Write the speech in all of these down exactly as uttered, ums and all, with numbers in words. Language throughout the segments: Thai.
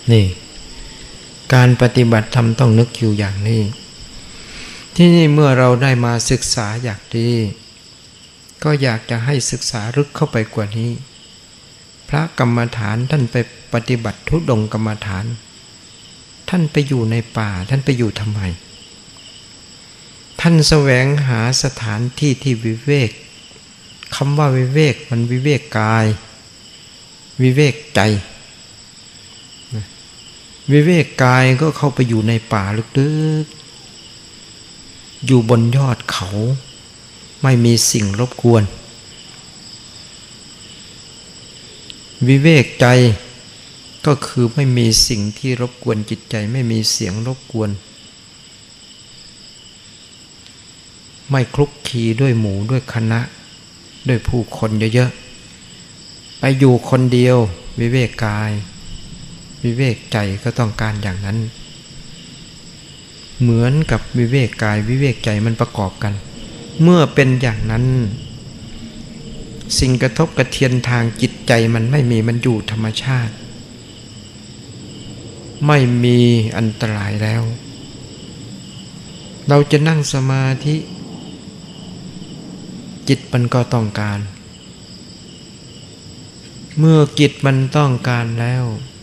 นี่การปฏิบัติธรรมต้องนึกอยู่อย่างนี้ที่นี่เมื่อเราได้มาศึกษาอย่างดีก็อยากจะให้ศึกษาลึกเข้าไปกว่านี้พระกรรมฐานท่านไปปฏิบัติทุดงกรรมฐานท่านไปอยู่ในป่าท่านไปอยู่ทำไมท่านแสวงหาสถานที่ที่วิเวกคำว่าวิเวกมันวิเวกกายวิเวกใจวิเวกกายก็เข้าไปอยู่ในป่าลึกๆอยู่บนยอดเขาไม่มีสิ่งรบกวนวิเวกใจก็คือไม่มีสิ่งที่รบกวนจิตใจไม่มีเสียงรบกวนไม่คลุกคลีด้วยหมู่ด้วยคณะด้วยผู้คนเยอะๆไปอยู่คนเดียววิเวกกายวิเวกใจก็ต้องการอย่างนั้นเหมือนกับวิเวกกายวิเวกใจมันประกอบกันเมื่อเป็นอย่างนั้นสิ่งกระทบกระเทือนทางจิตใจมันไม่มีมันอยู่ธรรมชาติไม่มีอันตรายแล้วเราจะนั่งสมาธิจิตมันก็ต้องการเมื่อจิตมันต้องการแล้ว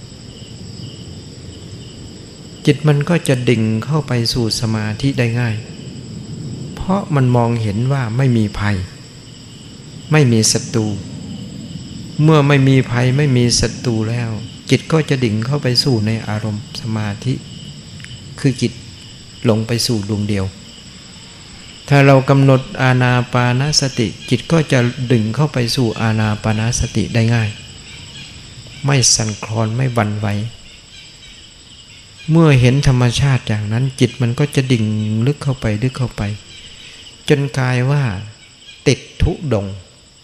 จิตมันก็จะดิ่งเข้าไปสู่สมาธิได้ง่ายเพราะมันมองเห็นว่าไม่มีภัยไม่มีศัตรูเมื่อไม่มีภัยไม่มีศัตรูแล้วจิตก็จะดิ่งเข้าไปสู่ในอารมณ์สมาธิคือจิตลงไปสู่ดวงเดียวถ้าเรากำหนดอานาปานสติจิตก็จะดึงเข้าไปสู่อานาปานสติได้ง่ายไม่สั่นคลอนไม่หวั่นไหวเมื่อเห็นธรรมชาติอย่างนั้นจิตมันก็จะดิ่งลึกเข้าไปลึกเข้าไปจนกลายว่าติดทุดง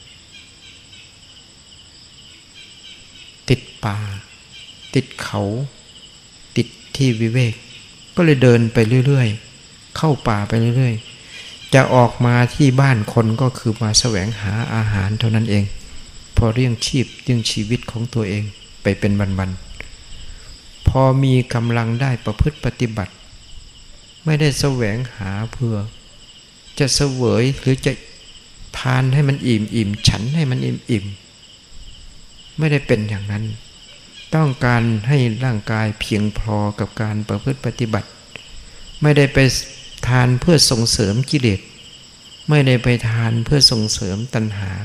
ติดป่าติดเขาติดที่วิเวกก็เลยเดินไปเรื่อยๆเข้าป่าไปเรื่อยๆจะออกมาที่บ้านคนก็คือมาแสวงหาอาหารเท่านั้นเองพอเลี้ยงชีพเลี้ยงชีวิตของตัวเองไปเป็นวันๆพอมีกำลังได้ประพฤติปฏิบัติไม่ได้แสวงหาเพื่อจะเสวยหรือจะทานให้มันอิ่มอิ่มฉันให้มันอิ่มอิ่มไม่ได้เป็นอย่างนั้นต้องการให้ร่างกายเพียงพอกับการประพฤติปฏิบัติไม่ได้ไปทานเพื่อส่งเสริมกิเลสไม่ได้ไปทานเพื่อส่งเสริมตัณหา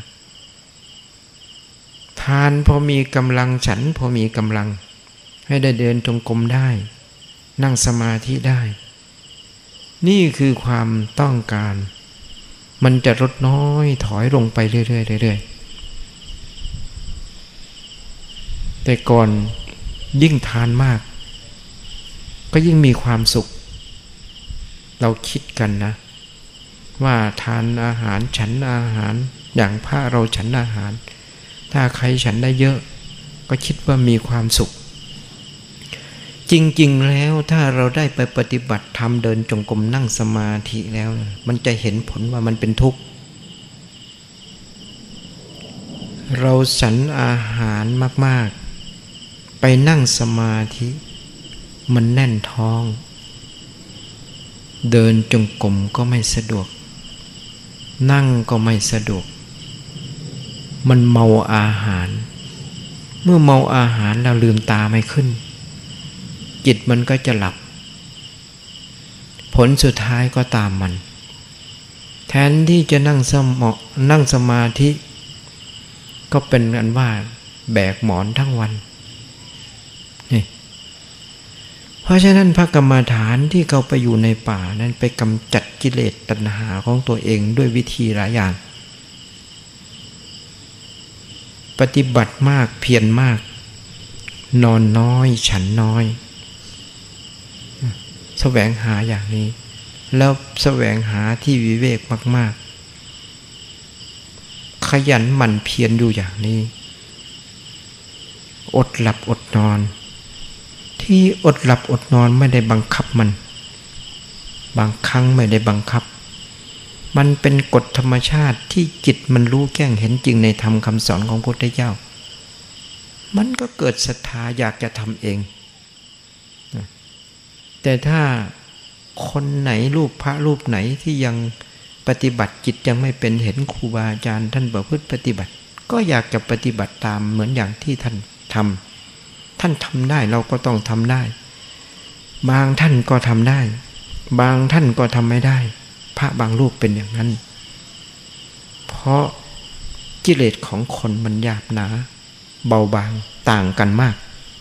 ทานพอมีกำลังฉันพอมีกำลังให้ได้เดินจงกรมได้นั่งสมาธิได้นี่คือความต้องการมันจะลดน้อยถอยลงไปเรื่อยๆเรื่อยๆแต่ก่อนยิ่งทานมากก็ยิ่งมีความสุขเราคิดกันนะว่าทานอาหารฉันอาหารอย่างพระเราฉันอาหารถ้าใครฉันได้เยอะก็คิดว่ามีความสุขจริงๆแล้วถ้าเราได้ไปปฏิบัติธรรมเดินจงกรมนั่งสมาธิแล้วมันจะเห็นผลว่ามันเป็นทุกข์เราฉันอาหารมากๆไปนั่งสมาธิมันแน่นท้องเดินจงกรมก็ไม่สะดวกนั่งก็ไม่สะดวกมันเมาอาหารเมื่อเมาอาหารเราลืมตาไม่ขึ้นจิตมันก็จะหลับผลสุดท้ายก็ตามมันแทนที่จะนั่งสมานั่งสมาธิก็เป็นอันว่าแบกหมอนทั้งวันนี่เพราะฉะนั้นพระกรรมฐานที่เขาไปอยู่ในป่านั้นไปกำจัดกิเลสตัณหาของตัวเองด้วยวิธีหลายอย่างปฏิบัติมากเพียรมากนอนน้อยฉันน้อยแสวงหาอย่างนี้แล้วแสวงหาที่วิเวกมากๆขยันหมั่นเพียรอยู่อย่างนี้อดหลับอดนอนที่อดหลับอดนอนไม่ได้บังคับมันบางครั้งไม่ได้บังคับมันเป็นกฎธรรมชาติที่จิตมันรู้แจ้งเห็นจริงในธรรมคำสอนของพระพุทธเจ้ามันก็เกิดศรัทธาอยากจะทำเองแต่ถ้าคนไหนรูปพระรูปไหนที่ยังปฏิบัติจิตยังไม่เป็นเห็นครูบาอาจารย์ท่านประพฤติปฏิบัติก็อยากจะปฏิบัติตามเหมือนอย่างที่ท่านทำท่านทำได้เราก็ต้องทำได้บางท่านก็ทำได้บางท่านก็ทำไม่ได้พระบางรูปเป็นอย่างนั้นเพราะกิเลสของคนมันหยาบหนาเบาบางต่างกันมาก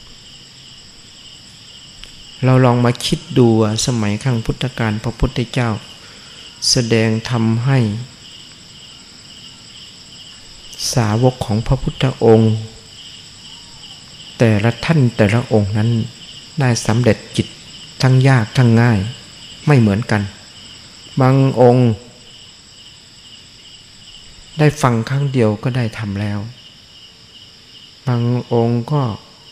เราลองมาคิดดูสมัยครั้งพุทธกาลพระพุทธเจ้าแสดงธรรมให้สาวกของพระพุทธองค์แต่ละท่านแต่ละองค์นั้นได้สำเร็จจิตทั้งยากทั้งง่ายไม่เหมือนกันบางองค์ได้ฟังครั้งเดียวก็ได้ทำแล้วบางองค์ก็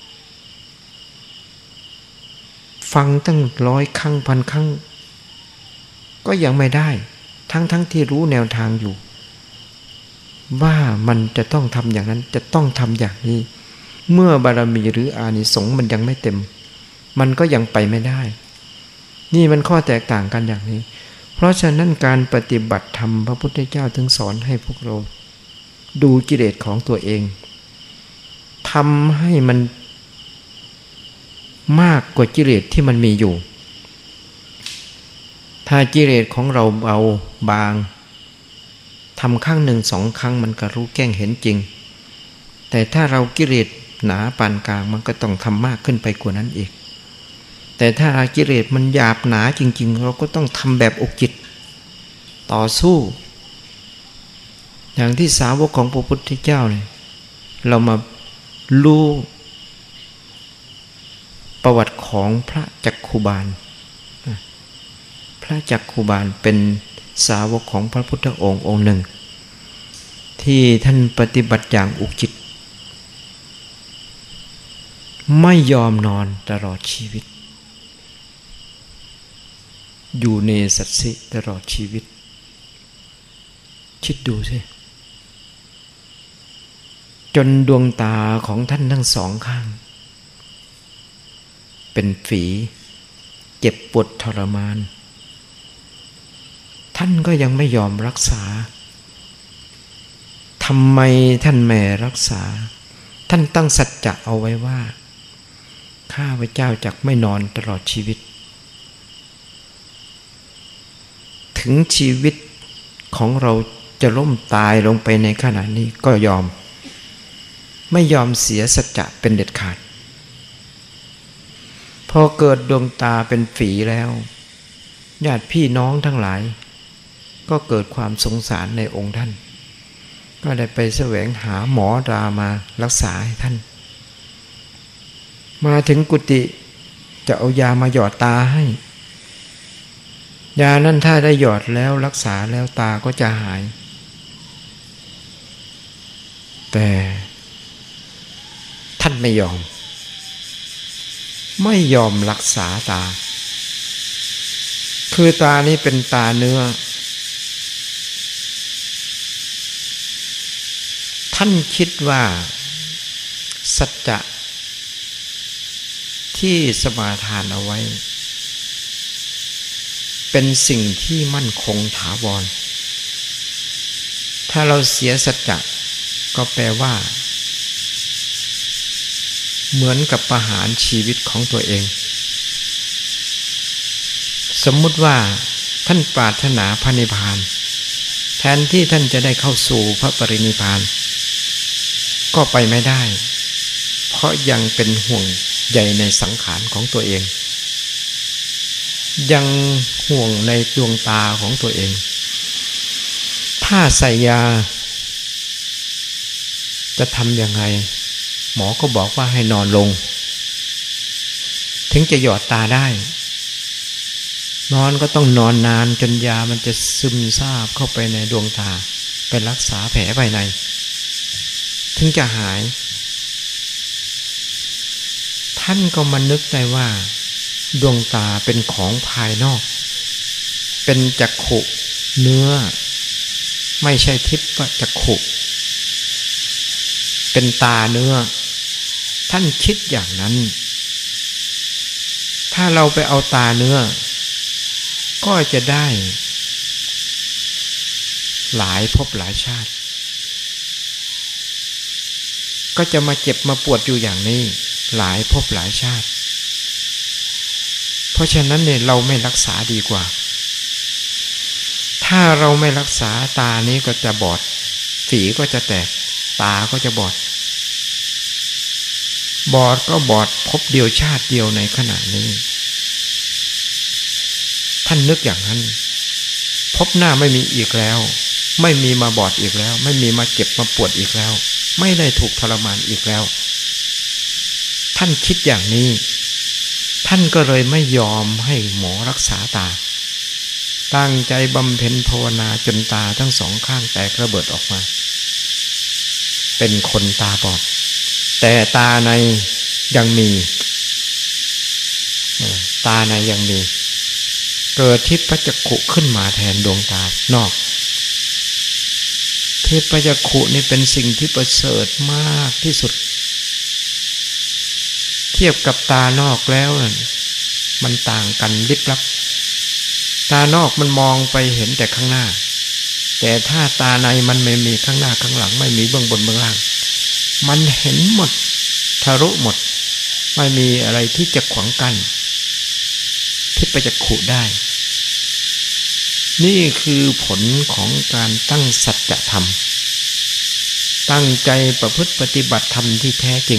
ฟังตั้งร้อยครั้งพันครั้งก็ยังไม่ได้ทั้งทั้งที่รู้แนวทางอยู่ว่ามันจะต้องทำอย่างนั้นจะต้องทำอย่างนี้เมื่อบารมีหรืออานิสงส์มันยังไม่เต็มมันก็ยังไปไม่ได้นี่มันข้อแตกต่างกันอย่างนี้เพราะฉะนั้นการปฏิบัติธรรมพระพุทธเจ้าถึงสอนให้พวกเราดูกิเลสของตัวเองทำให้มันมากกว่ากิเลสที่มันมีอยู่ถ้ากิเลสของเราเบาบางทำครั้งหนึ่งสองครั้งมันก็รู้แจ้งเห็นจริงแต่ถ้าเรากิเลสหนาปานกลางมันก็ต้องทำมากขึ้นไปกว่านั้นอีกแต่ถ้ากิเลสมันหยาบหนาจริงๆเราก็ต้องทำแบบอกจิตต่อสู้อย่างที่สาวกของพระพุทธเจ้าเนี่ยเรามารู้ประวัติของพระจักขุบาลพระจักขุบาลเป็นสาวกของพระพุทธองค์องค์หนึ่งที่ท่านปฏิบัติอย่างอุกจิตไม่ยอมนอนตลอดชีวิตอยู่ในสัตสิตลอดชีวิตคิดดูสิจนดวงตาของท่านทั้งสองข้างเป็นฝีเจ็บปวดทรมานท่านก็ยังไม่ยอมรักษาทำไมท่านไม่รักษาท่านตั้งสัจจะเอาไว้ว่าข้าพเจ้าจักไม่นอนตลอดชีวิตถึงชีวิตของเราจะล้มตายลงไปในขณะนี้ก็ยอมไม่ยอมเสียสัจจะเป็นเด็ดขาดพอเกิดดวงตาเป็นฝีแล้วญาติพี่น้องทั้งหลายก็เกิดความสงสารในองค์ท่านก็ได้ไปแสวงหาหมอรามารักษาให้ท่านมาถึงกุฏิจะเอายามาหยอดตาให้ยานั้นถ้าได้หยอดแล้วรักษาแล้วตาก็จะหายแต่ท่านไม่ยอมไม่ยอมรักษาตาคือตานี้เป็นตาเนื้อท่านคิดว่าสัจจะที่สมาทานเอาไว้เป็นสิ่งที่มั่นคงถาวรถ้าเราเสียสัจจะก็แปลว่าเหมือนกับประหารชีวิตของตัวเองสมมุติว่าท่านปรารถนาพระนิพพานแทนที่ท่านจะได้เข้าสู่พระปรินิพพานก็ไปไม่ได้เพราะยังเป็นห่วงใยในสังขารของตัวเองยังห่วงในดวงตาของตัวเองถ้าใส่ยาจะทำยังไงหมอก็บอกว่าให้นอนลงถึงจะหยอดตาได้นอนก็ต้องนอนนานจนยามันจะซึมซาบเข้าไปในดวงตาไปรักษาแผลภายในถึงจะหายท่านก็มานึกได้ว่าดวงตาเป็นของภายนอกเป็นจักขุเนื้อไม่ใช่ทิพย์จักขุเป็นตาเนื้อท่านคิดอย่างนั้นถ้าเราไปเอาตาเนื้อก็จะได้หลายภพหลายชาติก็จะมาเจ็บมาปวดอยู่อย่างนี้หลายภพหลายชาติเพราะฉะนั้นเนี่ยเราไม่รักษาดีกว่าถ้าเราไม่รักษาตานี้ก็จะบอดฝีก็จะแตกตาก็จะบอดบอดก็บอดพบเดียวชาติเดียวในขณะนี้ท่านนึกอย่างนั้นพบหน้าไม่มีอีกแล้วไม่มีมาบอดอีกแล้วไม่มีมาเจ็บมาปวดอีกแล้วไม่ได้ถูกทรมานอีกแล้วท่านคิดอย่างนี้ท่านก็เลยไม่ยอมให้หมอรักษาตาตั้งใจบำเพ็ญภาวนาจนตาทั้งสองข้างแตกระเบิดออกมาเป็นคนตาบอดแต่ตาในยังมีตาในยังมีเกิดทิพจักขุขึ้นมาแทนดวงตานอกทิพจักขุนี่เป็นสิ่งที่ประเสริฐมากที่สุดเทียบกับตานอกแล้วมันต่างกันลิบลับตานอกมันมองไปเห็นแต่ข้างหน้าแต่ถ้าตาในมันไม่มีข้างหน้าข้างหลังไม่มีเบื้องบนเบื้องล่างมันเห็นหมดทะลุหมดไม่มีอะไรที่จะขวางกั้นทิพจักขุได้นี่คือผลของการตั้งสัจธรรมตั้งใจประพฤติปฏิบัติธรรมที่แท้จริง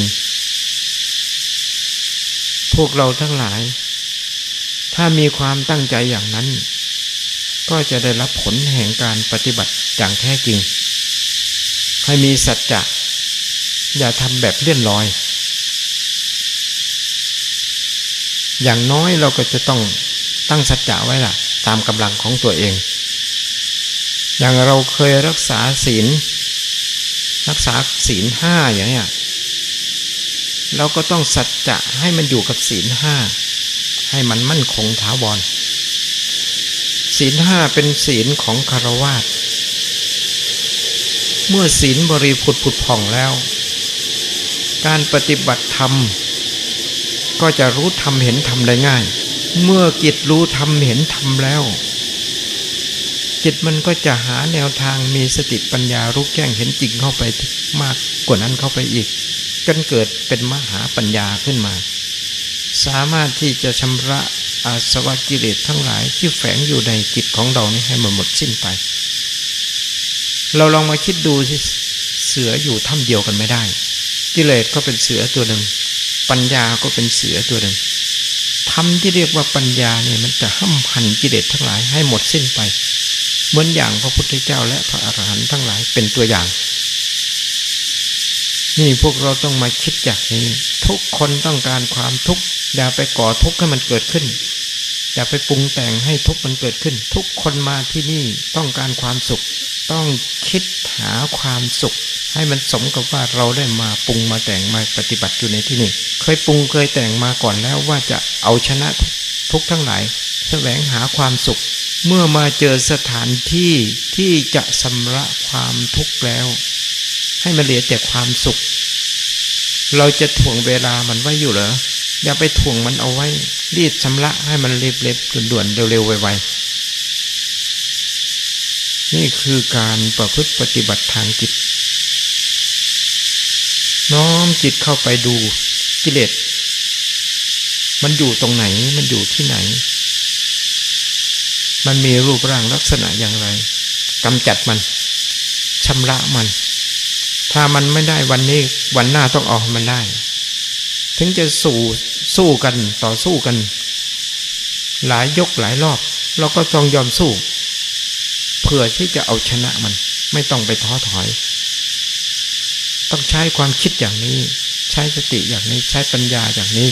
พวกเราทั้งหลายถ้ามีความตั้งใจอย่างนั้นก็จะได้รับผลแห่งการปฏิบัติอย่างแท้จริงให้มีสัจจะอย่าทำแบบเลื่อนลอยอย่างน้อยเราก็จะต้องตั้งสัจจะไว้ล่ะตามกำลังของตัวเองอย่างเราเคยรักษาศีลรักษาศีลห้าอย่างเนี้ยเราก็ต้องสัจจะให้มันอยู่กับศีลห้าให้มันมั่นคงถาวรศีลห้าเป็นศีลของฆราวาสเมื่อศีลบริสุทธิ์ผุดผ่องแล้วการปฏิบัติธรรมก็จะรู้ธรรมเห็นธรรมได้ง่ายเมื่อจิตรู้ธรรมเห็นธรรมแล้วจิตมันก็จะหาแนวทางมีสติปัญญารู้แจ้งเห็นจริงเข้าไปมากกว่านั้นเข้าไปอีกจนเกิดเป็นมหาปัญญาขึ้นมาสามารถที่จะชำระอาสวะกิเลสทั้งหลายที่แฝงอยู่ในจิตของเรานี้ให้มันหมดสิ้นไปเราลองมาคิดดูสิเสืออยู่ถ้ำเดียวกันไม่ได้กิเลสก็เป็นเสือตัวหนึ่งปัญญาก็เป็นเสือตัวหนึ่งธรรมที่เรียกว่าปัญญาเนี่ยมันจะห้ำหั่นกิเลสทั้งหลายให้หมดสิ้นไปเหมือนอย่างพระพุทธเจ้าและพระอรหันต์ทั้งหลายเป็นตัวอย่างนี่พวกเราต้องมาคิดอย่างนี้ทุกคนต้องการความทุกข์อย่าไปก่อทุกข์ให้มันเกิดขึ้นอย่าไปปรุงแต่งให้ทุกข์มันเกิดขึ้นทุกคนมาที่นี่ต้องการความสุขต้องคิดหาความสุขให้มันสมกับว่าเราได้มาปรุงมาแต่งมาปฏิบัติอยู่ในที่นี่เคยปรุงเคยแต่งมาก่อนแล้วว่าจะเอาชนะทุกข์ทั้งหลายแสวงหาความสุขเมื่อมาเจอสถานที่ที่จะชำระความทุกข์แล้วให้มันเหลือแต่ความสุขเราจะถ่วงเวลามันไว้อยู่เหรออย่าไปถ่วงมันเอาไว้รีบชำระให้มันเร็วๆด่วนๆเร็วๆไวๆนี่คือการประพฤติปฏิบัติทางจิตน้อมจิตเข้าไปดูกิเลสมันอยู่ตรงไหนมันอยู่ที่ไหนมันมีรูปร่างลักษณะอย่างไรกำจัดมันชำระมันถ้ามันไม่ได้วันนี้วันหน้าต้องเอามันได้ถึงจะสู้สู้กันต่อสู้กันหลายยกหลายรอบเราก็ต้องยอมสู้เพื่อที่จะเอาชนะมันไม่ต้องไปท้อถอยต้องใช้ความคิดอย่างนี้ใช้สติอย่างนี้ใช้ปัญญาอย่างนี้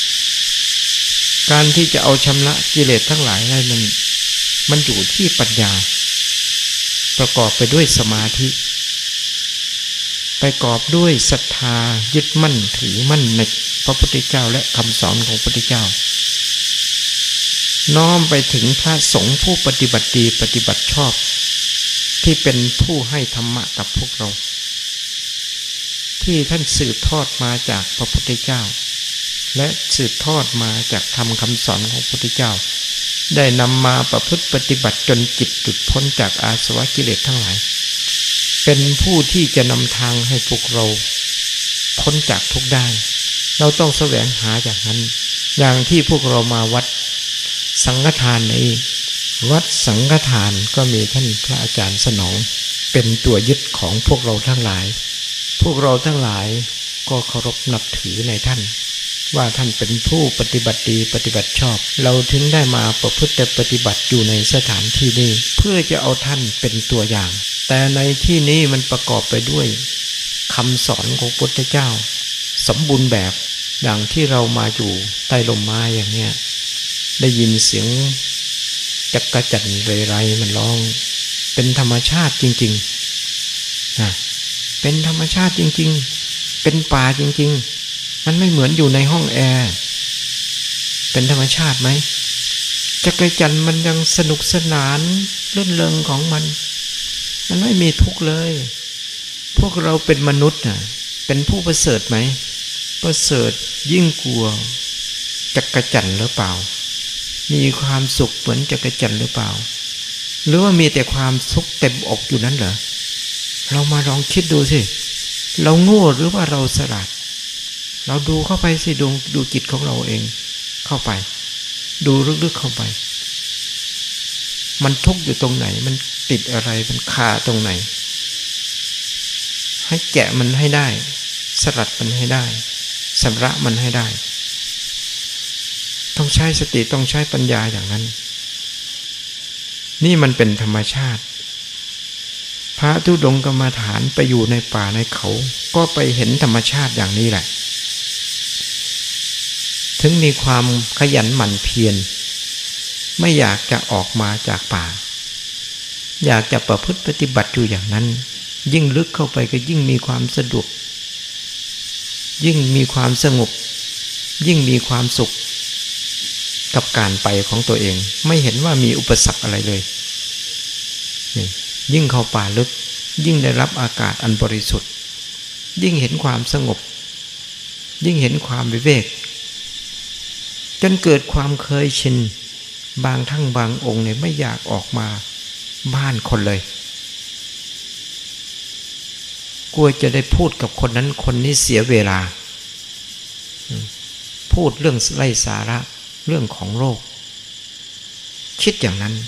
การที่จะเอาชำระกิเลสทั้งหลายให้มันมันอยู่ที่ปัญญาประกอบไปด้วยสมาธิประกอบด้วยศรัทธายึดมั่นถือมั่นในพระพุทธเจ้าและคำสอนของพระพุทธเจ้าน้อมไปถึงพระสงฆ์ผู้ปฏิบัติดีปฏิบัติชอบที่เป็นผู้ให้ธรรมะกับพวกเราที่ท่านสืบทอดมาจากพระพุทธเจ้าและสืบทอดมาจากธรรมคำสอนของพระพุทธเจ้าได้นำมาประพฤติปฏิบัติจนจิตหลุดพ้นจากอาสวะกิเลสทั้งหลายเป็นผู้ที่จะนำทางให้พวกเราพ้นจากทุกข์ได้เราต้องแสวงหาอย่างนั้นอย่างที่พวกเรามาวัดสังฆทานในวัดสังฆทานก็มีท่านพระอาจารย์สนองเป็นตัวยึดของพวกเราทั้งหลายพวกเราทั้งหลายก็เคารพนับถือในท่านว่าท่านเป็นผู้ปฏิบัติดีปฏิบัติชอบเราถึงได้มาประพฤติปฏิบัติอยู่ในสถานที่นี้เพื่อจะเอาท่านเป็นตัวอย่างแต่ในที่นี้มันประกอบไปด้วยคำสอนของพระพุทธเจ้าสมบูรณ์แบบอย่างที่เรามาอยู่ใต้ลมไม้อย่างเนี้ยได้ยินเสียงจักระจั่นเรไรมันร้องเป็นธรรมชาติจริงๆนะเป็นธรรมชาติจริงๆเป็นป่าจริงๆมันไม่เหมือนอยู่ในห้องแอร์เป็นธรรมชาติไหมจักระจั่นมันยังสนุกสนานเลื่อนเริงของมันมันไม่มีทุกข์เลยพวกเราเป็นมนุษย์น่ะเป็นผู้ประเสริฐไหมประเสริฐยิ่งกว่าจักระจั่นหรือเปล่ามีความสุขเหมือนจักระจั่นหรือเปล่าหรือว่ามีแต่ความทุกข์เต็มอกอยู่นั้นเหรอเรามาลองคิดดูสิเราโง่หรือว่าเราฉลาดเราดูเข้าไปสิดูดูจิตของเราเองเข้าไปดูลึกๆเข้าไปมันทุกข์อยู่ตรงไหนมันติดอะไรมันคาตรงไหนให้แกะมันให้ได้สลัดมันให้ได้ชำระมันให้ได้ต้องใช้สติต้องใช้ปัญญาอย่างนั้นนี่มันเป็นธรรมชาติพระธุดงค์กรรมฐานไปอยู่ในป่าในเขาก็ไปเห็นธรรมชาติอย่างนี้แหละถึงมีความขยันหมั่นเพียรไม่อยากจะออกมาจากป่าอยากจะประพฤติปฏิบัติอยู่อย่างนั้นยิ่งลึกเข้าไปก็ยิ่งมีความสะดวกยิ่งมีความสงบยิ่งมีความสุขกับการไปของตัวเองไม่เห็นว่ามีอุปสรรคอะไรเลยยิ่งเข้าป่าลึกยิ่งได้รับอากาศอันบริสุทธิ์ยิ่งเห็นความสงบยิ่งเห็นความวิเวกจนเกิดความเคยชินบางทั้งบางองค์เนี่ยไม่อยากออกมาบ้านคนเลยกลัวจะได้พูดกับคนนั้นคนนี้เสียเวลาพูดเรื่องไร้สาระเรื่องของโลกคิดอย่างนั้น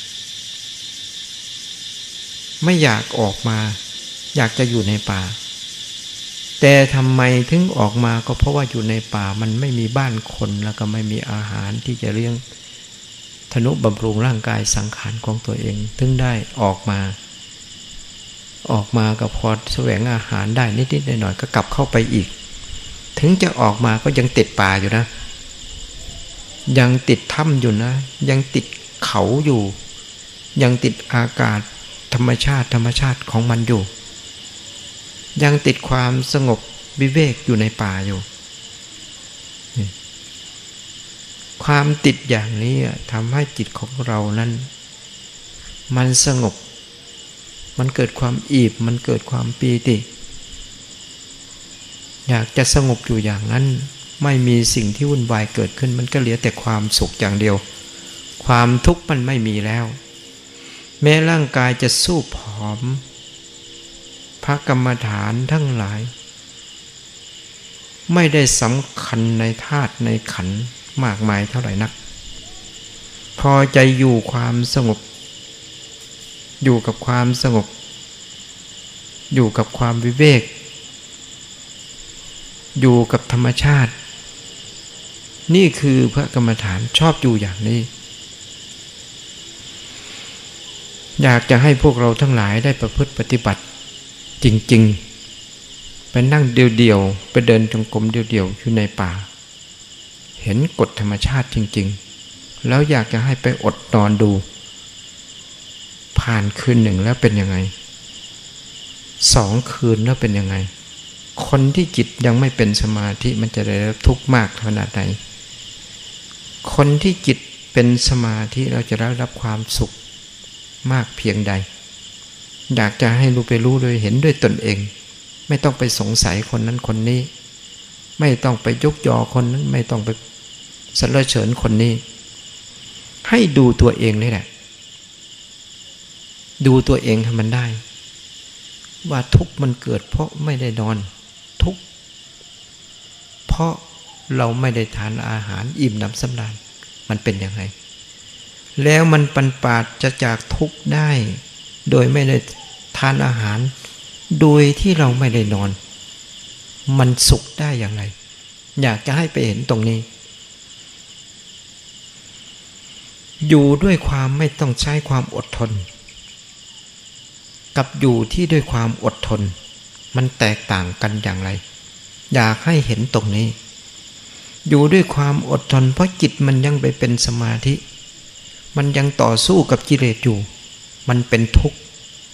ไม่อยากออกมาอยากจะอยู่ในป่าแต่ทำไมถึงออกมาก็เพราะว่าอยู่ในป่ามันไม่มีบ้านคนแล้วก็ไม่มีอาหารที่จะเลี้ยงทนุบำรุงร่างกายสังขารของตัวเองถึงได้ออกมาออกมาก็พอแสวงอาหารได้นิดๆหน่อยๆก็กลับเข้าไปอีกถึงจะออกมาก็ยังติดป่าอยู่นะยังติดถ้ำอยู่นะยังติดเขาอยู่ยังติดอากาศธรรมชาติธรรมชาติของมันอยู่ยังติดความสงบวิเวกอยู่ในป่าอยู่ความติดอย่างนี้ทำให้จิตของเรานั้นมันสงบมันเกิดความอิ่มมันเกิดความปีติอยากจะสงบอยู่อย่างนั้นไม่มีสิ่งที่วุ่นวายเกิดขึ้นมันก็เหลือแต่ความสุขอย่างเดียวความทุกข์มันไม่มีแล้วแม้ร่างกายจะสู้ผอมพระกรรมฐานทั้งหลายไม่ได้สำคัญในธาตุในขันธ์มากมายเท่าไหร่นักพอใจอยู่ความสงบอยู่กับความสงบอยู่กับความวิเวกอยู่กับธรรมชาตินี่คือพระกรรมฐานชอบอยู่อย่างนี้อยากจะให้พวกเราทั้งหลายได้ประพฤติปฏิบัติจริงๆไปนั่งเดี่ยวๆไปเดินจงกรมเดี่ยวๆอยู่ในป่าเห็นกฎธรรมชาติจริงๆแล้วอยากจะให้ไปอดนอนดูผ่านคืนหนึ่งแล้วเป็นยังไงสองคืนแล้วเป็นยังไงคนที่จิตยังไม่เป็นสมาธิมันจะได้รับทุกข์มากขนาดไหนคนที่จิตเป็นสมาธิเราจะได้รับความสุขมากเพียงใดอยากจะให้รู้ไปรู้โดยเห็นด้วยตนเองไม่ต้องไปสงสัยคนนั้นคนนี้ไม่ต้องไปยกยอคนนั้นไม่ต้องไปสรรเสริญคนนี้ให้ดูตัวเองนี่แหละดูตัวเองให้มันได้ว่าทุกข์มันเกิดเพราะไม่ได้นอนทุกข์เพราะเราไม่ได้ทานอาหารอิ่มหนำสำราญมันเป็นยังไงแล้วมันปันปาดจะจากทุกข์ได้โดยไม่ได้ทานอาหารโดยที่เราไม่ได้นอนมันสุขได้อย่างไรอยากจะให้ไปเห็นตรงนี้อยู่ด้วยความไม่ต้องใช้ความอดทนกับอยู่ที่ด้วยความอดทนมันแตกต่างกันอย่างไรอยากให้เห็นตรงนี้อยู่ด้วยความอดทนเพราะจิตมันยังไปเป็นสมาธิมันยังต่อสู้กับกิเลสอยู่มันเป็นทุกข์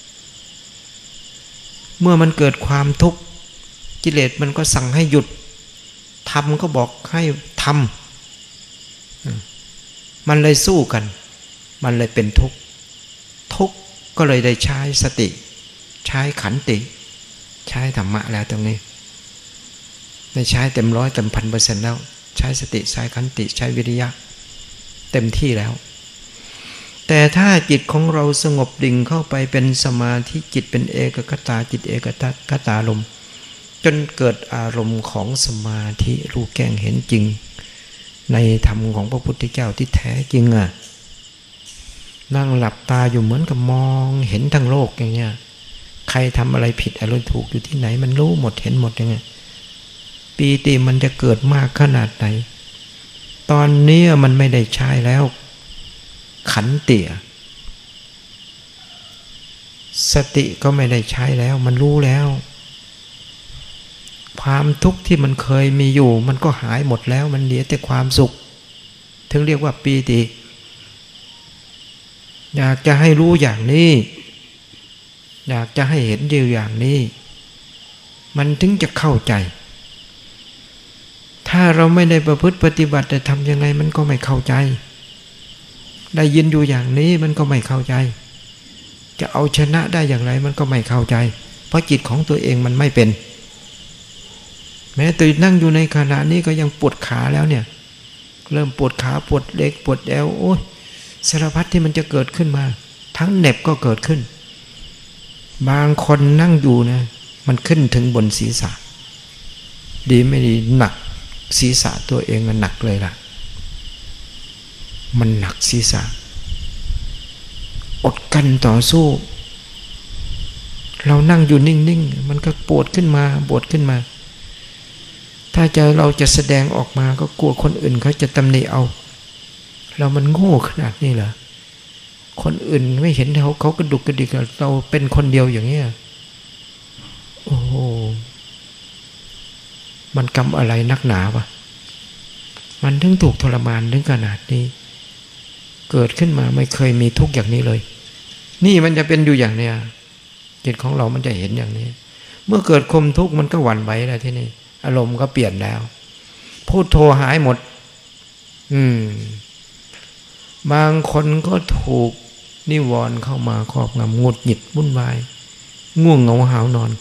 เมื่อมันเกิดความทุกข์กิเลสมันก็สั่งให้หยุดทำก็บอกให้ทำมันเลยสู้กันมันเลยเป็นทุกข์ทุกข์ก็เลยได้ใช้สติใช้ขันติใช้ธรรมะแล้วตรงนี้ได้ใช้เต็มร้อยเต็มพันเปอร์เซ็นต์แล้วใช้สติใช้ขันติใช้วิริยะเต็มที่แล้วแต่ถ้าจิตของเราสงบดิ่งเข้าไปเป็นสมาธิจิตเป็นเอกคตาจิตเอกคตารมณ์จนเกิดอารมณ์ของสมาธิรู้แจ้งเห็นจริงในธรรมของพระพุทธเจ้าที่แท้จริงอ่ะนั่งหลับตาอยู่เหมือนกับมองเห็นทั้งโลกอย่างเงี้ยใครทำอะไรผิดอะไรถูกอยู่ที่ไหนมันรู้หมดเห็นหมดอย่างเงี้ยปีติมันจะเกิดมากขนาดไหนตอนนี้มันไม่ได้ใช้แล้วขันติสติก็ไม่ได้ใช้แล้วมันรู้แล้วความทุกข์ที่มันเคยมีอยู่มันก็หายหมดแล้วมันเหลือแต่ความสุขถึงเรียกว่าปีติอยากจะให้รู้อย่างนี้อยากจะให้เห็นเดียวอย่างนี้มันถึงจะเข้าใจถ้าเราไม่ได้ประพฤติปฏิบัติแต่ทำยังไงมันก็ไม่เข้าใจได้ยินอยู่อย่างนี้มันก็ไม่เข้าใจจะเอาชนะได้อย่างไรมันก็ไม่เข้าใจเพราะจิตของตัวเองมันไม่เป็นแม้ตัวนั่งอยู่ในขณะนี้ก็ยังปวดขาแล้วเนี่ยเริ่มปวดขาปวดเล็กปวดแอวโอ้ยสารพัดที่มันจะเกิดขึ้นมาทั้งเหน็บก็เกิดขึ้นบางคนนั่งอยู่นะมันขึ้นถึงบนศีรษะดีไม่ดีหนักศีรษะตัวเองมันหนักเลยล่ะมันหนักศีรษะอดกันต่อสู้เรานั่งอยู่นิ่งๆมันก็ปวดขึ้นมาปวดขึ้นมาถ้าจะเราจะแสดงออกมาก็กลัวคนอื่นเขาจะตำหนิเอาเรามันโง่ขนาดนี้เหรอคนอื่นไม่เห็นเขาเขากระดุกกระดิกเราเป็นคนเดียวอย่างนี้โอ้โหมันกรรมอะไรนักหนาวะมันถึงถูกทรมานถึงขนาดนี้เกิดขึ้นมาไม่เคยมีทุกข์อย่างนี้เลยนี่มันจะเป็นอยู่อย่างเนี้ยจิตของเรามันจะเห็นอย่างนี้เมื่อเกิดความทุกข์มันก็หวั่นไหวแล้วที่นี่อารมณ์ก็เปลี่ยนแล้วพูดโทรหายหมดอืมบางคนก็ถูกนิวรณ์เข้ามาครอบงำหงุดหงิดวุ่นวายง่วงเหงาหาวนอน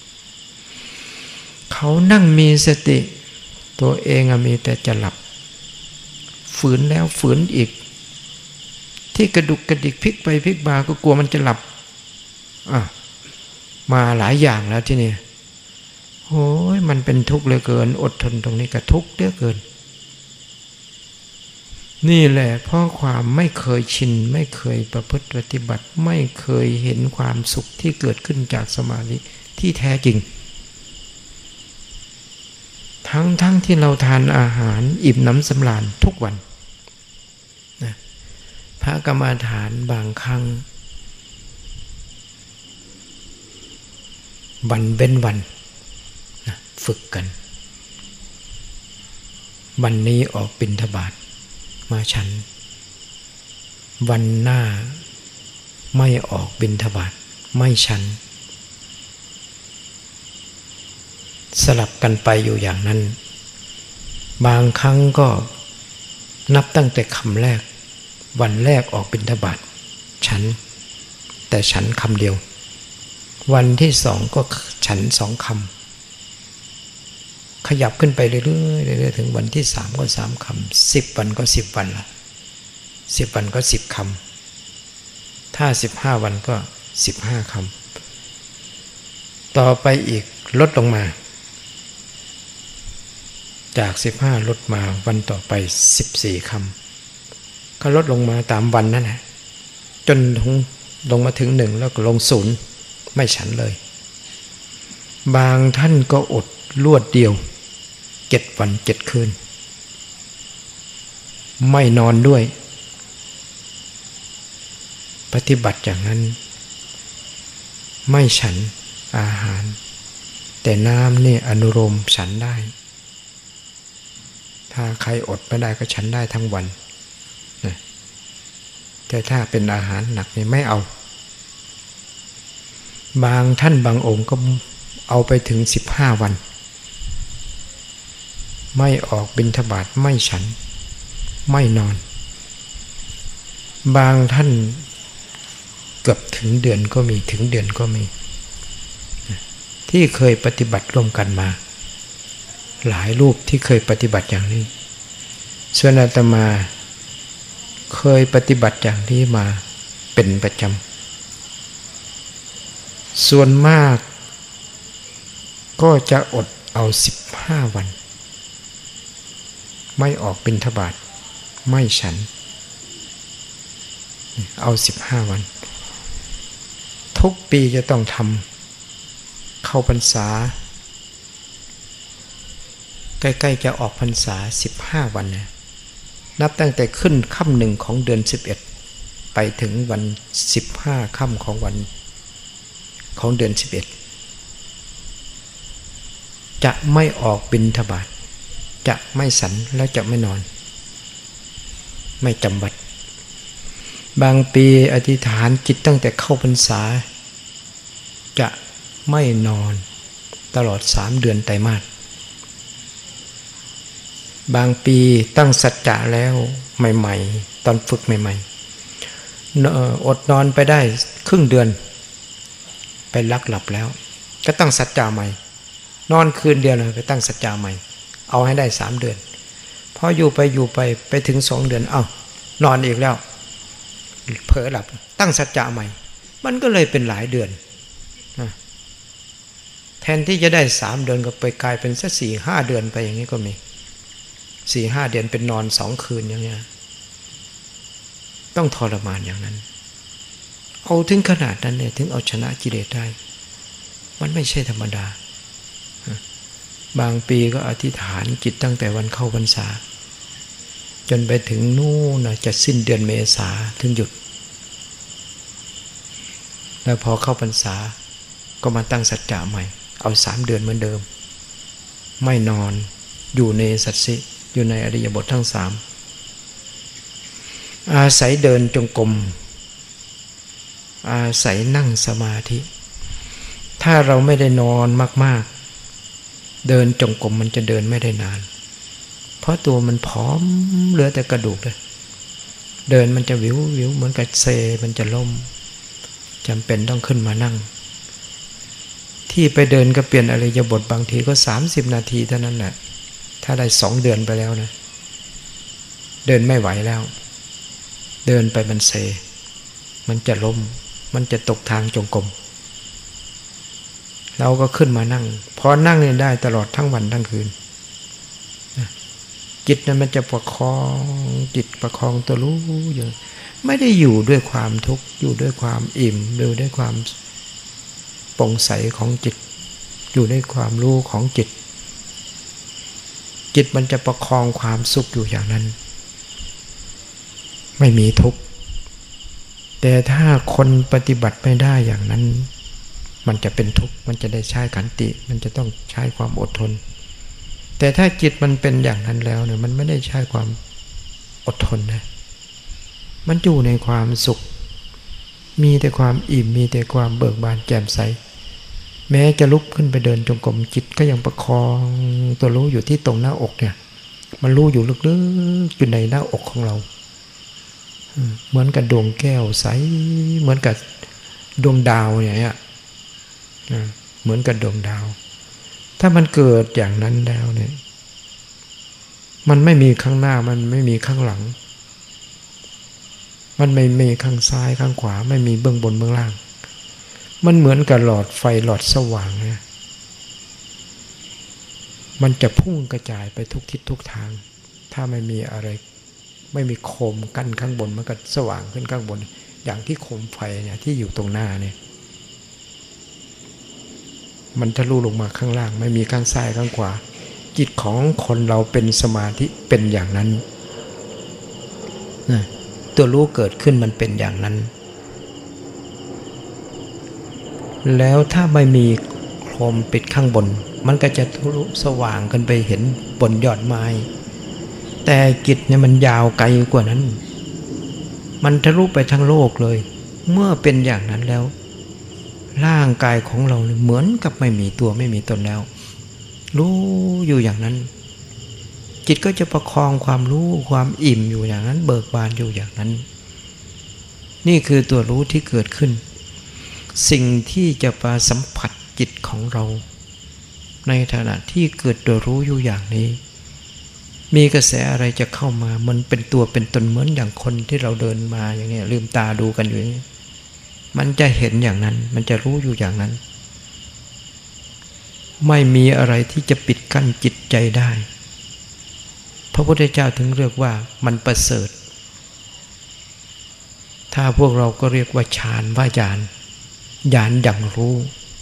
เขานั่งมีสติตัวเองมีแต่จะหลับฝืนแล้วฝืนอีกที่กระดุกกระดิกพลิกไปพลิกมาก็กลัวมันจะหลับอ่ะมาหลายอย่างแล้วที่นี่โอ้ยมันเป็นทุกข์เหลือเกินอดทนตรงนี้ก็ทุกข์เหลือเกินนี่แหละเพราะความไม่เคยชินไม่เคยประพฤติปฏิบัติไม่เคยเห็นความสุขที่เกิดขึ้นจากสมาธิที่แท้จริงทั้งทั้งที่เราทานอาหารอิ่มน้ำสำราญทุกวันนะพระกรรมฐานบางครั้งวันเว้นวันนะฝึกกันวันนี้ออกบิณฑบาตมาฉันวันหน้าไม่ออกบิณฑบาตไม่ฉันสลับกันไปอยู่อย่างนั้นบางครั้งก็นับตั้งแต่คำแรกวันแรกออกบิณฑบาตฉันแต่ฉันคำเดียววันที่สองก็ฉันสองคขยับขึ้นไปเรื่อยๆเรื่อยๆถึงวันที่สามก็สามคำสิบวันก็สิบวันละสิบวันก็สิบคำถ้าสิบห้าวันก็สิบห้าคำต่อไปอีกลดลงมาจากสิบห้าลดมาวันต่อไปสิบสี่คำก็ลดลงมาตามวันนั่นแหละจนลงมาถึงหนึ่งแล้วก็ลงศูนย์ไม่ฉันเลยบางท่านก็อดรวดเดียวเจ็ดวันเจ็ดคืนไม่นอนด้วยปฏิบัติอย่างนั้นไม่ฉันอาหารแต่น้ำนี่อนุโลมฉันได้ถ้าใครอดไม่ได้ก็ฉันได้ทั้งวันนะแต่ถ้าเป็นอาหารหนักนี่ไม่เอาบางท่านบางองค์ก็เอาไปถึงสิบห้าวันไม่ออกบิณฑบาตไม่ฉันไม่นอนบางท่านเกือบถึงเดือนก็มีถึงเดือนก็มีที่เคยปฏิบัติร่วมกันมาหลายรูปที่เคยปฏิบัติอย่างนี้ส่วนอาตมาเคยปฏิบัติอย่างนี้มาเป็นประจำส่วนมากก็จะอดเอาสิบห้าวันไม่ออกบิณฑบาตไม่ฉันเอาสิบห้าวันทุกปีจะต้องทำเข้าพรรษาใกล้ๆจะออกพรรษาสิบห้าวันนะนับตั้งแต่ขึ้นค่ำหนึ่งของเดือนสิบเอ็ดไปถึงวันสิบห้าค่ำของวันของเดือนสิบเอ็ดจะไม่ออกบิณฑบาตจะไม่ฉันแล้วจะไม่นอนไม่จำวัดบางปีอธิษฐานจิตตั้งแต่เข้าพรรษาจะไม่นอนตลอดสามเดือนไตรมาสบางปีตั้งสัจจะแล้วใหม่ๆตอนฝึกใหม่ๆอดนอนไปได้ครึ่งเดือนไปลักหลับแล้วก็ตั้งสัจจะใหม่นอนคืนเดียวเลยไปตั้งสัจจะใหม่เอาให้ได้สามเดือนพออยู่ไปอยู่ไปไปถึงสองเดือนเอ้านอนอีกแล้วเผลอหลับตั้งสัจจะใหม่มันก็เลยเป็นหลายเดือนแทนที่จะได้สามเดือนก็ไปกลายเป็นสักสี่ห้าเดือนไปอย่างนี้ก็มีสี่ห้าเดือนเป็นนอนสองคืนอย่างเงี้ยต้องทรมานอย่างนั้นเอาถึงขนาดนั้นเนี่ยถึงเอาชนะกิเลสได้มันไม่ใช่ธรรมดาบางปีก็อธิษฐานจิตตั้งแต่วันเข้าพรรษาจนไปถึงนู่นนะจะสิ้นเดือนเมษาถึงหยุดแล้วพอเข้าพรรษาก็มาตั้งสัจจะใหม่เอาสามเดือนเหมือนเดิมไม่นอนอยู่ในสัจสิอยู่ในอริยบททั้งสามอาศัยเดินจงกรมอาศัยนั่งสมาธิถ้าเราไม่ได้นอนมากๆเดินจงกรมมันจะเดินไม่ได้นานเพราะตัวมันผอมเหลือแต่กระดูกเลยเดินมันจะวิววิวเหมือนกับเซมันจะล้มจำเป็นต้องขึ้นมานั่งที่ไปเดินก็เปลี่ยนอริยบทบางทีก็สามสิบนาทีเท่านั้นแหละถ้าได้สองเดือนไปแล้วนะเดินไม่ไหวแล้วเดินไปมันเซมันจะล้มมันจะตกทางจงกรมเราก็ขึ้นมานั่งพอนั่งเนี่ยได้ตลอดทั้งวันทั้งคืนจิตนั้นมันจะประคองจิตประคองตัวรู้อยู่ไม่ได้อยู่ด้วยความทุกข์อยู่ด้วยความอิ่มอยู่ด้วยความโปร่งใสของจิตอยู่ด้วยความรู้ของจิตจิตมันจะประคองความสุขอยู่อย่างนั้นไม่มีทุกข์แต่ถ้าคนปฏิบัติไม่ได้อย่างนั้นมันจะเป็นทุกข์มันจะได้ใช้ขันติมันจะต้องใช้ความอดทนแต่ถ้าจิตมันเป็นอย่างนั้นแล้วเนี่ยมันไม่ได้ใช้ความอดทนนะมันอยู่ในความสุขมีแต่ความอิ่มมีแต่ความเบิกบานแจ่มใสแม้จะลุกขึ้นไปเดินจงกรมจิตก็ยังประคองตัวรู้อยู่ที่ตรงหน้าอกเนี่ยมันรู้อยู่ลึกๆอยู่ในหน้าอกของเราเหมือนกับดวงแก้วใสเหมือนกับดวงดาวอย่างเงี้ยเหมือนกับดวงดาวถ้ามันเกิดอย่างนั้นแล้วเนี่ยมันไม่มีข้างหน้ามันไม่มีข้างหลังมันไม่มีข้างซ้ายข้างขวาไม่มีเบื้องบนเบื้องล่างมันเหมือนกับหลอดไฟหลอดสว่างนะมันจะพุ่งกระจายไปทุกทิศทุกทางถ้าไม่มีอะไรไม่มีโคมกั้นข้างบนมันก็สว่างขึ้นข้างบนอย่างที่โคมไฟเนี่ยที่อยู่ตรงหน้าเนี่ยมันทะลุลงมาข้างล่างไม่มีข้างซ้ายข้างขวาจิตของคนเราเป็นสมาธิเป็นอย่างนั้นนะตัวรู้เกิดขึ้นมันเป็นอย่างนั้นแล้วถ้าไม่มีโคมปิดข้างบนมันก็จะทะลุสว่างขึ้นไปเห็นบนยอดไม้แต่จิตเนี่ยมันยาวไกลกว่านั้นมันทะลุไปทั้งโลกเลยเมื่อเป็นอย่างนั้นแล้วร่างกายของเราเหมือนกับไม่มีตัวไม่มีตนแล้วรู้อยู่อย่างนั้นจิตก็จะประคองความรู้ความอิ่มอยู่อย่างนั้นเบิกบานอยู่อย่างนั้นนี่คือตัวรู้ที่เกิดขึ้นสิ่งที่จะมาสัมผัสจิตของเราในขณะที่เกิดตัวรู้อยู่อย่างนี้มีกระแสอะไรจะเข้ามามันเป็นตัวเป็นตนเหมือนอย่างคนที่เราเดินมาอย่างนี้ลืมตาดูกันอยู่นี้มันจะเห็นอย่างนั้นมันจะรู้อยู่อย่างนั้นไม่มีอะไรที่จะปิดกั้นจิตใจได้พระพุทธเจ้าถึงเรียกว่ามันประเสริฐถ้าพวกเราก็เรียกว่าฌานว่าญาณญาณอย่างรู้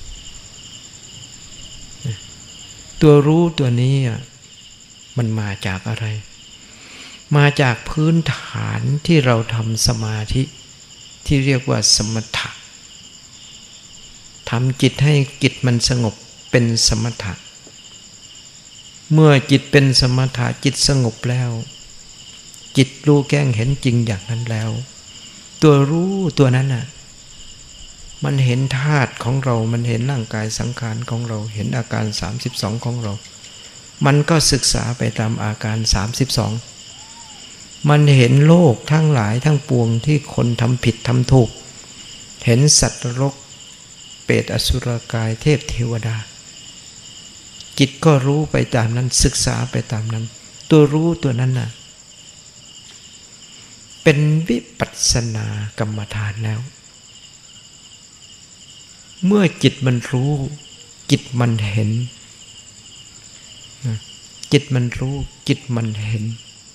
ตัวรู้ตัวนี้มันมาจากอะไรมาจากพื้นฐานที่เราทำสมาธิที่เรียกว่าสมถะทำจิตให้จิตมันสงบเป็นสมถะเมื่อจิตเป็นสมถะจิตสงบแล้วจิตรู้แจ้งเห็นจริงอย่างนั้นแล้วตัวรู้ตัวนั้นน่ะมันเห็นธาตุของเรามันเห็นร่างกายสังขารของเราเห็นอาการสามสิบสองของเรามันก็ศึกษาไปตามอาการสามสิบสองมันเห็นโลกทั้งหลายทั้งปวงที่คนทำผิดทำถูกเห็นสัตว์นรกเปรตอสุรกายเทพเทวดาจิตก็รู้ไปตามนั้นศึกษาไปตามนั้นตัวรู้ตัวนั้นน่ะเป็นวิปัสสนากรรมฐานแล้วเมื่อจิตมันรู้จิตมันเห็นจิตมันรู้จิตมันเห็น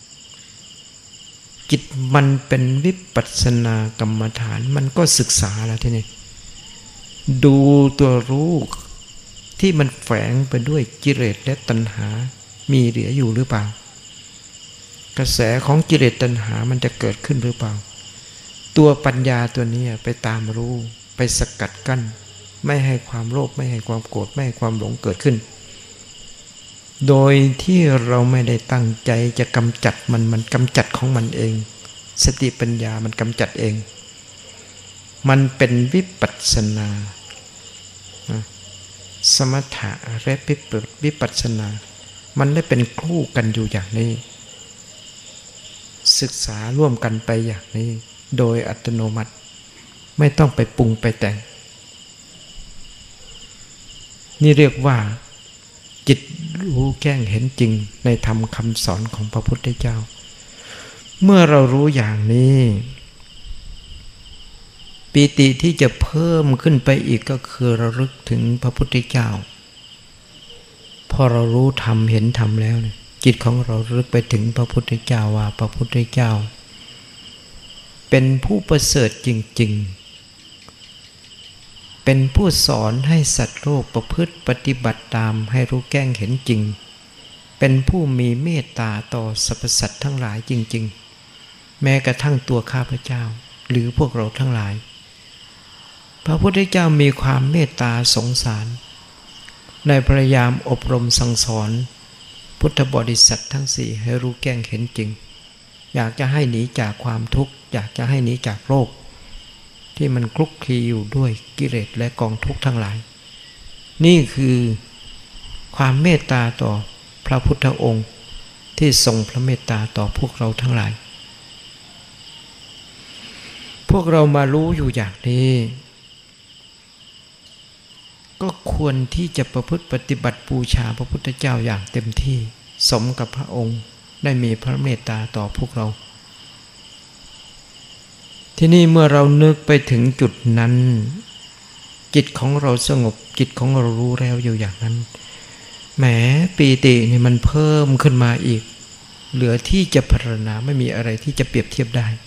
จิตมันเป็นวิปัสสนากรรมฐานมันก็ศึกษาแล้วทีนี้ดูตัวรู้ที่มันแฝงไปด้วยกิเลสและตัณหามีเหลืออยู่หรือเปล่ากระแสของกิเลสตัณหามันจะเกิดขึ้นหรือเปล่าตัวปัญญาตัวนี้ไปตามรู้ไปสกัดกั้นไม่ให้ความโลภไม่ให้ความโกรธไม่ให้ความหลงเกิดขึ้นโดยที่เราไม่ได้ตั้งใจจะกำจัดมันมันกำจัดของมันเองสติปัญญามันกำจัดเองมันเป็นวิปัสสนาสมถะและวิปัสสนามันได้เป็นคู่กันอยู่อย่างนี้ศึกษาร่วมกันไปอย่างนี้โดยอัตโนมัติไม่ต้องไปปรุงไปแต่งนี่เรียกว่าจิตรู้แจ้งเห็นจริงในธรรมคำสอนของพระพุทธเจ้าเมื่อเรารู้อย่างนี้ปีติที่จะเพิ่มขึ้นไปอีกก็คือระลึกถึงพระพุทธเจ้าพอเรารู้ธรรมเห็นธรรมแล้วจิตของเราระลึกไปถึงพระพุทธเจ้าว่าพระพุทธเจ้าเป็นผู้ประเสริฐจริงๆเป็นผู้สอนให้สัตว์โลกประพฤติปฏิบัติตามให้รู้แจ้งเห็นจริงเป็นผู้มีเมตตาต่อสรรพสัตว์ทั้งหลายจริงๆแม้กระทั่งตัวข้าพเจ้าหรือพวกเราทั้งหลายพระพุทธเจ้ามีความเมตตาสงสารในพยายามอบรมสั่งสอนพุทธบริษัททั้งสี่ให้รู้แจ้งเห็นจริงอยากจะให้หนีจากความทุกข์อยากจะให้หนีจากโลกที่มันคลุกคลีอยู่ด้วยกิเลสและกองทุกข์ทั้งหลายนี่คือความเมตตาต่อพระพุทธองค์ที่ทรงพระเมตตาต่อพวกเราทั้งหลายพวกเรามารู้อยู่อย่างนี้ก็ควรที่จะประพฤติปฏิบัติบูชาพระพุทธเจ้าอย่างเต็มที่สมกับพระองค์ได้มีพระเมตตาต่อพวกเราที่นี่เมื่อเรานึกไปถึงจุดนั้นจิตของเราสงบจิตของเรารู้แล้วอยู่อย่างนั้นแหมปีตินี่มันเพิ่มขึ้นมาอีกเหลือที่จะพรรณนาไม่มีอะไรที่จะเปรียบเทียบได้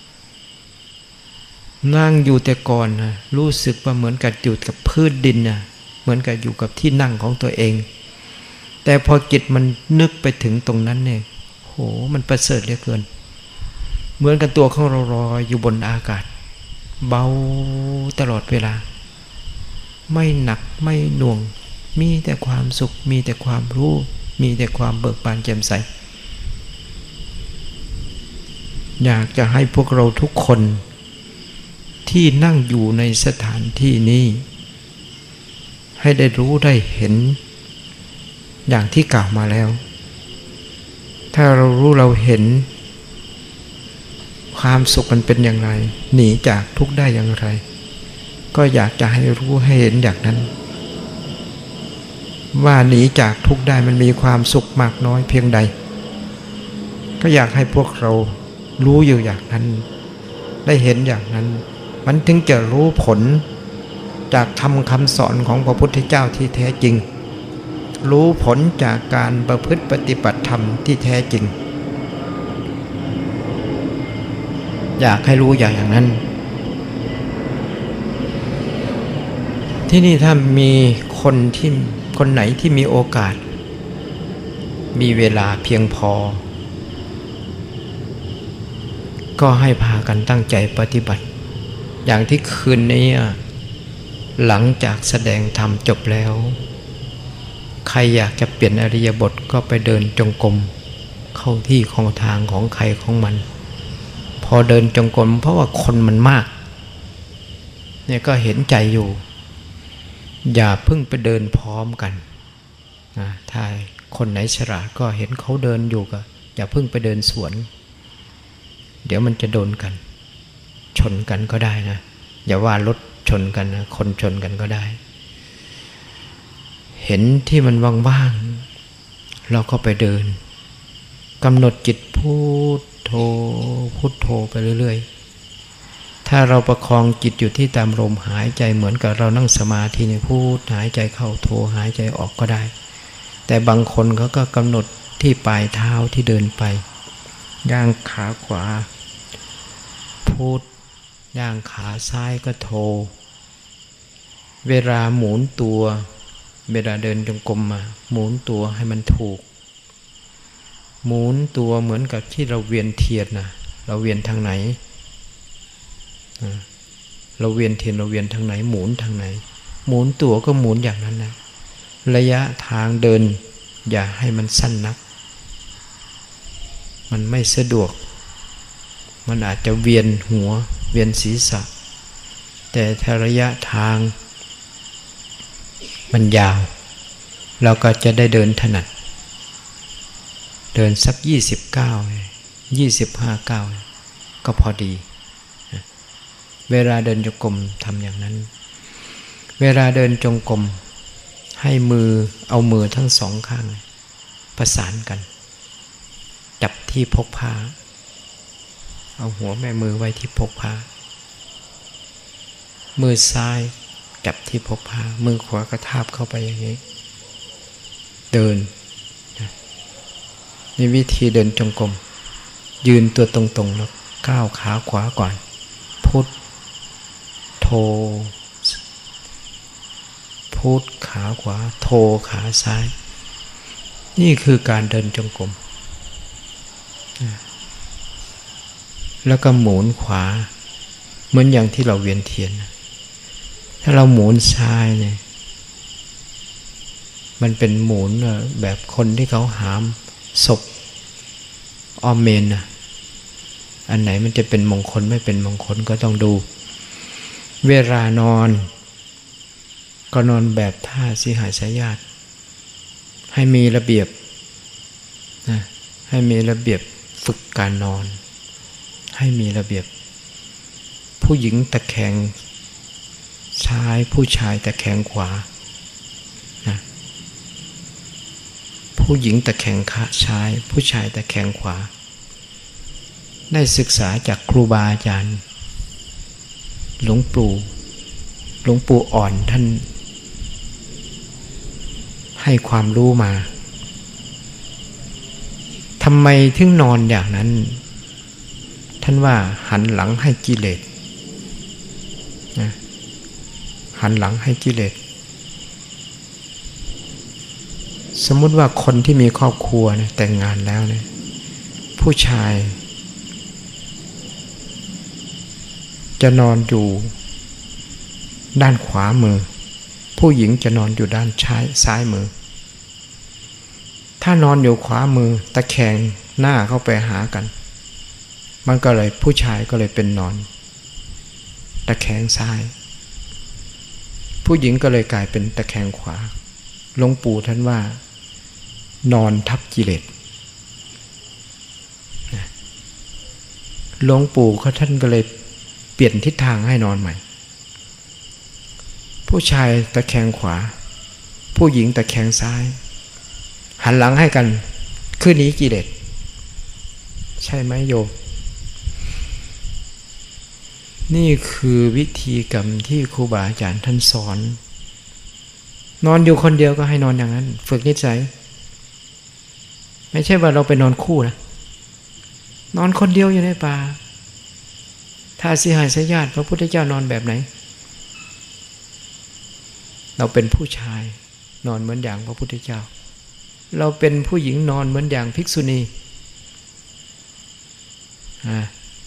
นั่งอยู่แต่ก่อนนะรู้สึกว่าเหมือนกับอยู่กับพื้นดินนะเหมือนกับอยู่กับที่นั่งของตัวเองแต่พอจิตมันนึกไปถึงตรงนั้นเนี่ยโหมันประเสริฐเหลือเกินเหมือนกับตัวของเราลอยอยู่บนอากาศเบาตลอดเวลาไม่หนักไม่หน่วงมีแต่ความสุขมีแต่ความรู้มีแต่ความเบิกบานแจ่มใสอยากจะให้พวกเราทุกคนที่นั่งอยู่ในสถานที่นี้ให้ได้รู้ได้เห็นอย่างที่กล่าวมาแล้วถ้าเรารู้เราเห็นความสุขมันเป็นอย่างไรหนีจากทุกข์ได้อย่างไรก็อยากจะให้รู้ให้เห็นอย่างนั้นว่าหนีจากทุกข์ได้มันมีความสุขมากน้อยเพียงใดก็อยากให้พวกเรารู้อยู่อย่างนั้นได้เห็นอย่างนั้นมันถึงจะรู้ผลจากธรรมคำสอนของพระพุทธเจ้าที่แท้จริงรู้ผลจากการประพฤติปฏิบัติธรรมที่แท้จริงอยากให้รู้อย่างนั้นที่นี่ถ้ามีคนที่คนไหนที่มีโอกาสมีเวลาเพียงพอก็ให้พากันตั้งใจปฏิบัติอย่างที่คืนนี้หลังจากแสดงธรรมจบแล้วใครอยากจะเปลี่ยนอริยบทก็ไปเดินจงกรมเข้าที่ของทางของใครของมันพอเดินจงกรมเพราะว่าคนมันมากเนี่ยก็เห็นใจอยู่อย่าเพิ่งไปเดินพร้อมกันนะถ้าคนไหนฉลาดก็เห็นเขาเดินอยู่ก็อย่าเพิ่งไปเดินสวนเดี๋ยวมันจะโดนกันชนกันก็ได้นะอย่าว่ารถชนกันนะคนชนกันก็ได้เห็นที่มันว่างๆเราก็ไปเดินกำหนดจิตพุทโธพุทโธไปเรื่อยๆถ้าเราประคองจิตอยู่ที่ตามลมหายใจเหมือนกับเรานั่งสมาธิในพุทหายใจเข้าโธหายใจออกก็ได้แต่บางคนเขาก็กำหนดที่ปลายเท้าที่เดินไปย่างขาขวาพุทย่างขาซ้ายก็โธเวลาหมุนตัวเวลาเดินจงกรมมาหมุนตัวให้มันถูกหมุนตัวเหมือนกับที่เราเวียนเทียนนะเราเวียนทางไหนเราเวียนเทียนเราเวียนทางไหนหมุนทางไหนหมุนตัวก็หมุนอย่างนั้นนะระยะทางเดินอย่าให้มันสั้นนักมันไม่สะดวกมันอาจจะเวียนหัวเวียนศีรษะแต่ถ้าระยะทางมันยาวเราก็จะได้เดินถนัดเดินสักยี่สิบเก้ายี่สิบห้าเก้าก็พอดีเวลาเดินจงกรมทำอย่างนั้นเวลาเดินจงกรมให้มือเอามือทั้งสองข้างประสานกันจับที่พกผ้าเอาหัวแม่มือไว้ที่พกผ้ามือซ้ายจับที่พกผ้ามือขวากระทาบเข้าไปอย่างนี้เดินนี่วิธีเดินจงกรมยืนตัวตรงๆแล้วก้าวขาขวาก่อนพุทโธพุทขาขวาโธขาซ้ายนี่คือการเดินจงกรมแล้วก็หมุนขวาเหมือนอย่างที่เราเวียนเทียนถ้าเราหมุนซ้ายเนี่ยมันเป็นหมุนแบบคนที่เขาหามศพอ้อมเมนนะอันไหนมันจะเป็นมงคลไม่เป็นมงคลก็ต้องดูเวลานอนก็นอนแบบท่าสิหาสายญาติให้มีระเบียบนะให้มีระเบียบฝึกการนอนให้มีระเบียบผู้หญิงตะแคงซ้ายผู้ชายตะแคงขวาผู้หญิงตะแคงขาซ้ายผู้ชายตะแคงขวาได้ศึกษาจากครูบาอาจารย์หลวงปู่หลวงปู่อ่อนท่านให้ความรู้มาทำไมถึงนอนอย่างนั้นท่านว่าหันหลังให้กิเลสนะหันหลังให้กิเลสสมมุติว่าคนที่มีครอบครัวนะแต่งงานแล้วนะผู้ชายจะนอนอยู่ด้านขวามือผู้หญิงจะนอนอยู่ด้านซ้ายซ้ายมือถ้านอนอยู่ขวามือตะแคงหน้าเข้าไปหากันมันก็เลยผู้ชายก็เลยเป็นนอนตะแคงซ้ายผู้หญิงก็เลยกลายเป็นตะแคงขวาหลวงปู่ท่านว่านอนทับกิเลสหลวงปู่เขาท่านก็เลยเปลี่ยนทิศทางให้นอนใหม่ผู้ชายตะแคงขวาผู้หญิงตะแคงซ้ายหันหลังให้กันคือหนีกิเลสใช่ไหมโยมนี่คือวิธีกรรมที่ครูบาอาจารย์ท่านสอนนอนอยู่คนเดียวก็ให้นอนอย่างนั้นฝึกนิสัยไม่ใช่ว่าเราไปนอนคู่นะนอนคนเดียวอยู่ในป่าถ้าสิหายสยาติพระพุทธเจ้านอนแบบไหนเราเป็นผู้ชายนอนเหมือนอย่างพระพุทธเจ้าเราเป็นผู้หญิงนอนเหมือนอย่างภิกษุณีอ่า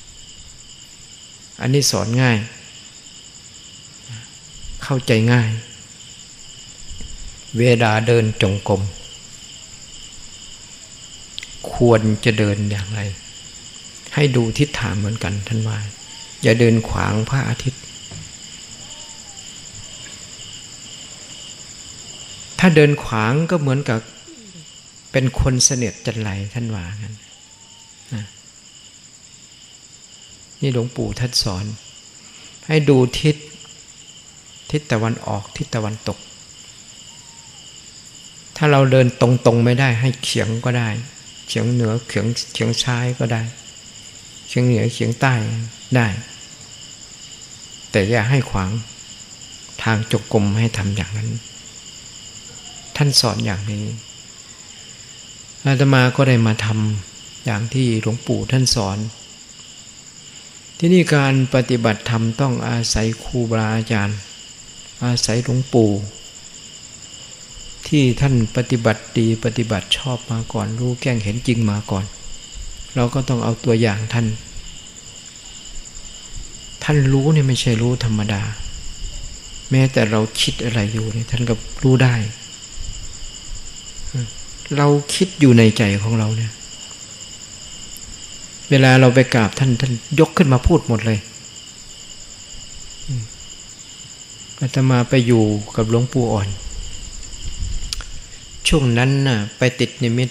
อันนี้สอนง่ายเข้าใจง่ายเวลาเดินจงกรมควรจะเดินอย่างไรให้ดูทิศทางเหมือนกันท่านว่าอย่าเดินขวางพระอาทิตย์ถ้าเดินขวางก็เหมือนกับเป็นคนเสนียดจันไรท่านว่างั้นนะนี่หลวงปู่ท่านสอนให้ดูทิศทิศตะวันออกทิศตะวันตกถ้าเราเดินตรงๆไม่ได้ให้เฉียงก็ได้เฉียงเหนือเฉียงเฉียงซ้ายก็ได้เฉียงเหนือเฉียงใต้ได้แต่อย่าให้ขวางทางจงกรมให้ทำอย่างนั้นท่านสอนอย่างนี้อาตมาก็ได้มาทำอย่างที่หลวงปู่ท่านสอนที่นี่การปฏิบัติธรรมต้องอาศัยครูบาอาจารย์อาศัยหลวงปู่ที่ท่านปฏิบัติดีปฏิบัติชอบมาก่อนรู้แจ้งเห็นจริงมาก่อนเราก็ต้องเอาตัวอย่างท่านท่านรู้เนี่ยไม่ใช่รู้ธรรมดาแม้แต่เราคิดอะไรอยู่เนี่ยท่านก็รู้ได้เราคิดอยู่ในใจของเราเนี่ยเวลาเราไปกราบท่านท่านยกขึ้นมาพูดหมดเลยอาตมาไปอยู่กับหลวงปู่อ่อนช่วงนั้นน่ะไปติดนิมิต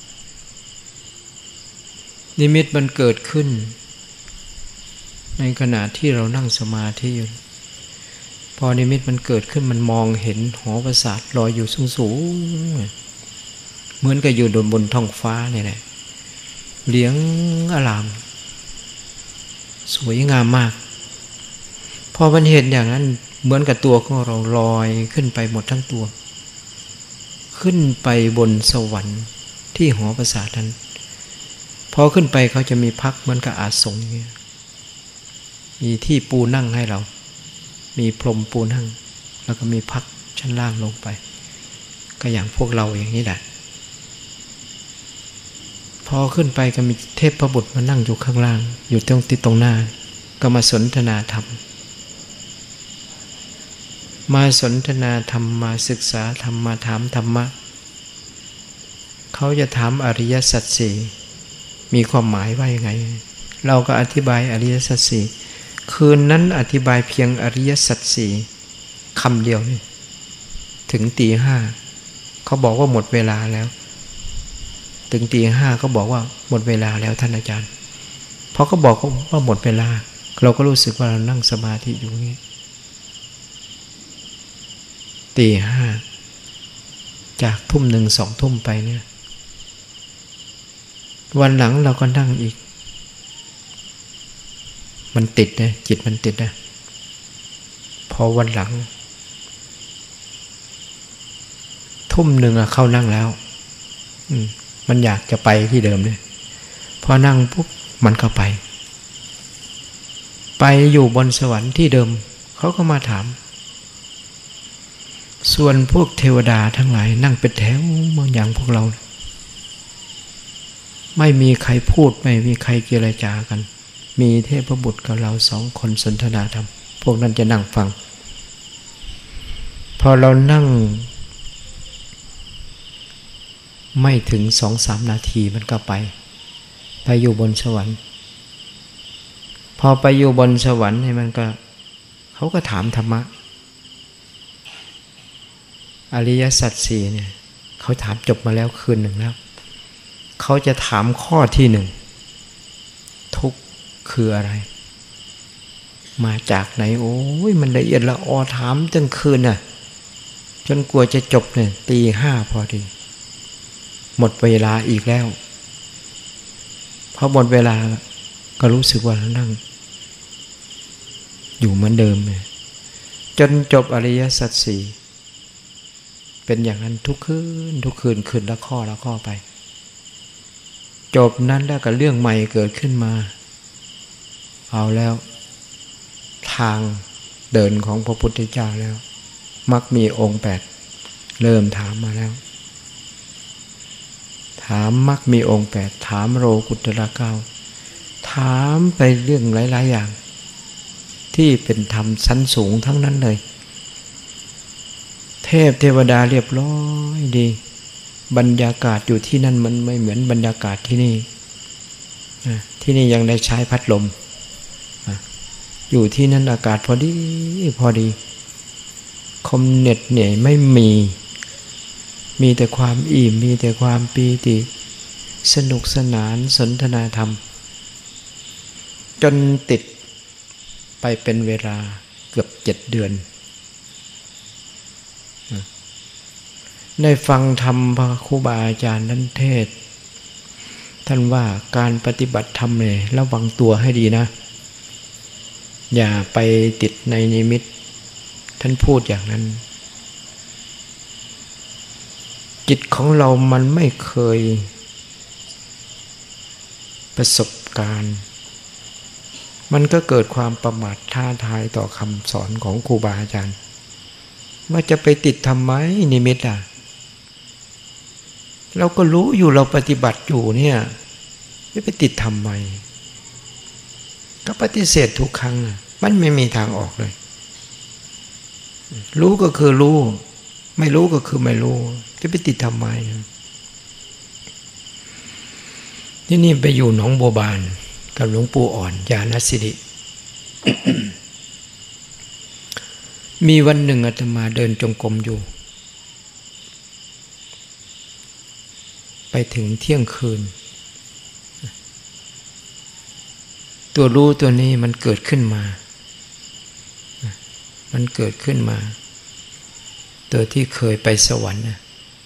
นิมิตมันเกิดขึ้นในขณะที่เรานั่งสมาธิอยู่พอนิมิตมันเกิดขึ้นมันมองเห็นหอประสาทลอยอยู่สูงๆเหมือนกับอยู่บนท้องฟ้าเนี่ยแหละเหลียงอลามสวยงามมากพอมันเห็นอย่างนั้นเหมือนกับตัวของเราลอยขึ้นไปหมดทั้งตัวขึ้นไปบนสวรรค์ที่หอประสาทนั้นพอขึ้นไปเขาจะมีพักเหมือนกับอาสงเนี่ยมีที่ปูนั่งให้เรามีพรมปูนั่งแล้วก็มีพักชั้นล่างลงไปก็อย่างพวกเราอย่างนี้แหละพอขึ้นไปก็มีเทพบุตรมานั่งอยู่ข้างล่างอยู่ตรงที่ตรงหน้าก็มาสนทนาธรรมมาสนทนาธรรมมาศึกษาธรรมมาถามธรรมะเขาจะถามอริยสัจสี่มีความหมายว่ายังไงเราก็อธิบายอริยสัจสี่คืนนั้นอธิบายเพียงอริยสัจสี่คำเดียวนี่ถึงตีห้าเขาบอกว่าหมดเวลาแล้วถึงตีห้าเขาบอกว่าหมดเวลาแล้วท่านอาจารย์พอเขาบอกว่าหมดเวลาเราก็รู้สึกว่าเรานั่งสมาธิอยู่นี่ตีห้าจากทุ่มหนึ่งสองทุ่มไปเนี่ยวันหลังเราก็นั่งอีกมันติดนะจิตมันติดนะพอวันหลังทุ่มหนึ่งอะเข้านั่งแล้วมันอยากจะไปที่เดิมเลยพอนั่งปุ๊บมันก็ไปไปอยู่บนสวรรค์ที่เดิมเขาก็มาถามส่วนพวกเทวดาทั้งหลายนั่งเป็นแถวเหมือนอย่างพวกเราไม่มีใครพูดไม่มีใครเจรจากันมีเทพบุตรกับเราสองคนสนทนาธรรมพวกนั้นจะนั่งฟังพอเรานั่งไม่ถึงสองสามนาทีมันก็ไปไปอยู่บนสวรรค์พอไปอยู่บนสวรรค์เนี่ยมันก็เขาก็ถามธรรมะอริยสัจสี่เนี่ยเขาถามจบมาแล้วคืนหนึ่งแล้วเขาจะถามข้อที่หนึ่งทุกข์คืออะไรมาจากไหนโอ้ยมันละเอียดละออถามตั้งคืนน่ะจนกลัวจะจบเนี่ยตีห้าพอดีหมดเวลาอีกแล้วพอหมดเวลาก็รู้สึกว่านั่งอยู่เหมือนเดิมเลยจนจบอริยสัจสี่เป็นอย่างนั้นทุกคืนทุกคืนคืนละข้อละข้อไปจบนั้นแล้วก็เรื่องใหม่เกิดขึ้นมาเอาแล้วทางเดินของพระพุทธเจ้าแล้วมักมีองค์แปดเริ่มถามมาแล้วถามมักมีองค์แปดถามโลกุตระเก้าถามไปเรื่องหลายๆอย่างที่เป็นธรรมชั้นสูงทั้งนั้นเลยเทพเทวดาเรียบร้อยดีบรรยากาศอยู่ที่นั่นมันไม่เหมือนบรรยากาศที่นี่ที่นี่ยังได้ใช้พัดลมอยู่ที่นั่นอากาศพอดีพอดีคมเหน็ดเหนื่อยไม่มีมีแต่ความอิ่มมีแต่ความปีติสนุกสนานสนทนาธรรมจนติดไปเป็นเวลาเกือบเจ็ดเดือนได้ฟังธรรมพระครูบาอาจารย์ท่านเทศท่านว่าการปฏิบัติธรรมเนี่ยระวังตัวให้ดีนะอย่าไปติดในนิมิตท่านพูดอย่างนั้นจิตของเรามันไม่เคยประสบการณ์มันก็เกิดความประมาทท้าทายต่อคำสอนของครูบาอาจารย์ว่าจะไปติดทำไมนิมิตอ่ะเราก็รู้อยู่เราปฏิบัติอยู่เนี่ยไม่ไปติดทำไมก็ปฏิเสธทุกครั้งมันไม่มีทางออกเลยรู้ก็คือรู้ไม่รู้ก็คือไม่รู้จะไปติดทำไมที่นี่ไปอยู่หนองบัวบานกับหลวงปู่อ่อนญาณสิริ มีวันหนึ่งอาตมาเดินจงกรมอยู่ไปถึงเที่ยงคืนตัวรู้ตัวนี้มันเกิดขึ้นมามันเกิดขึ้นมาตัวที่เคยไปสวรรค์นะ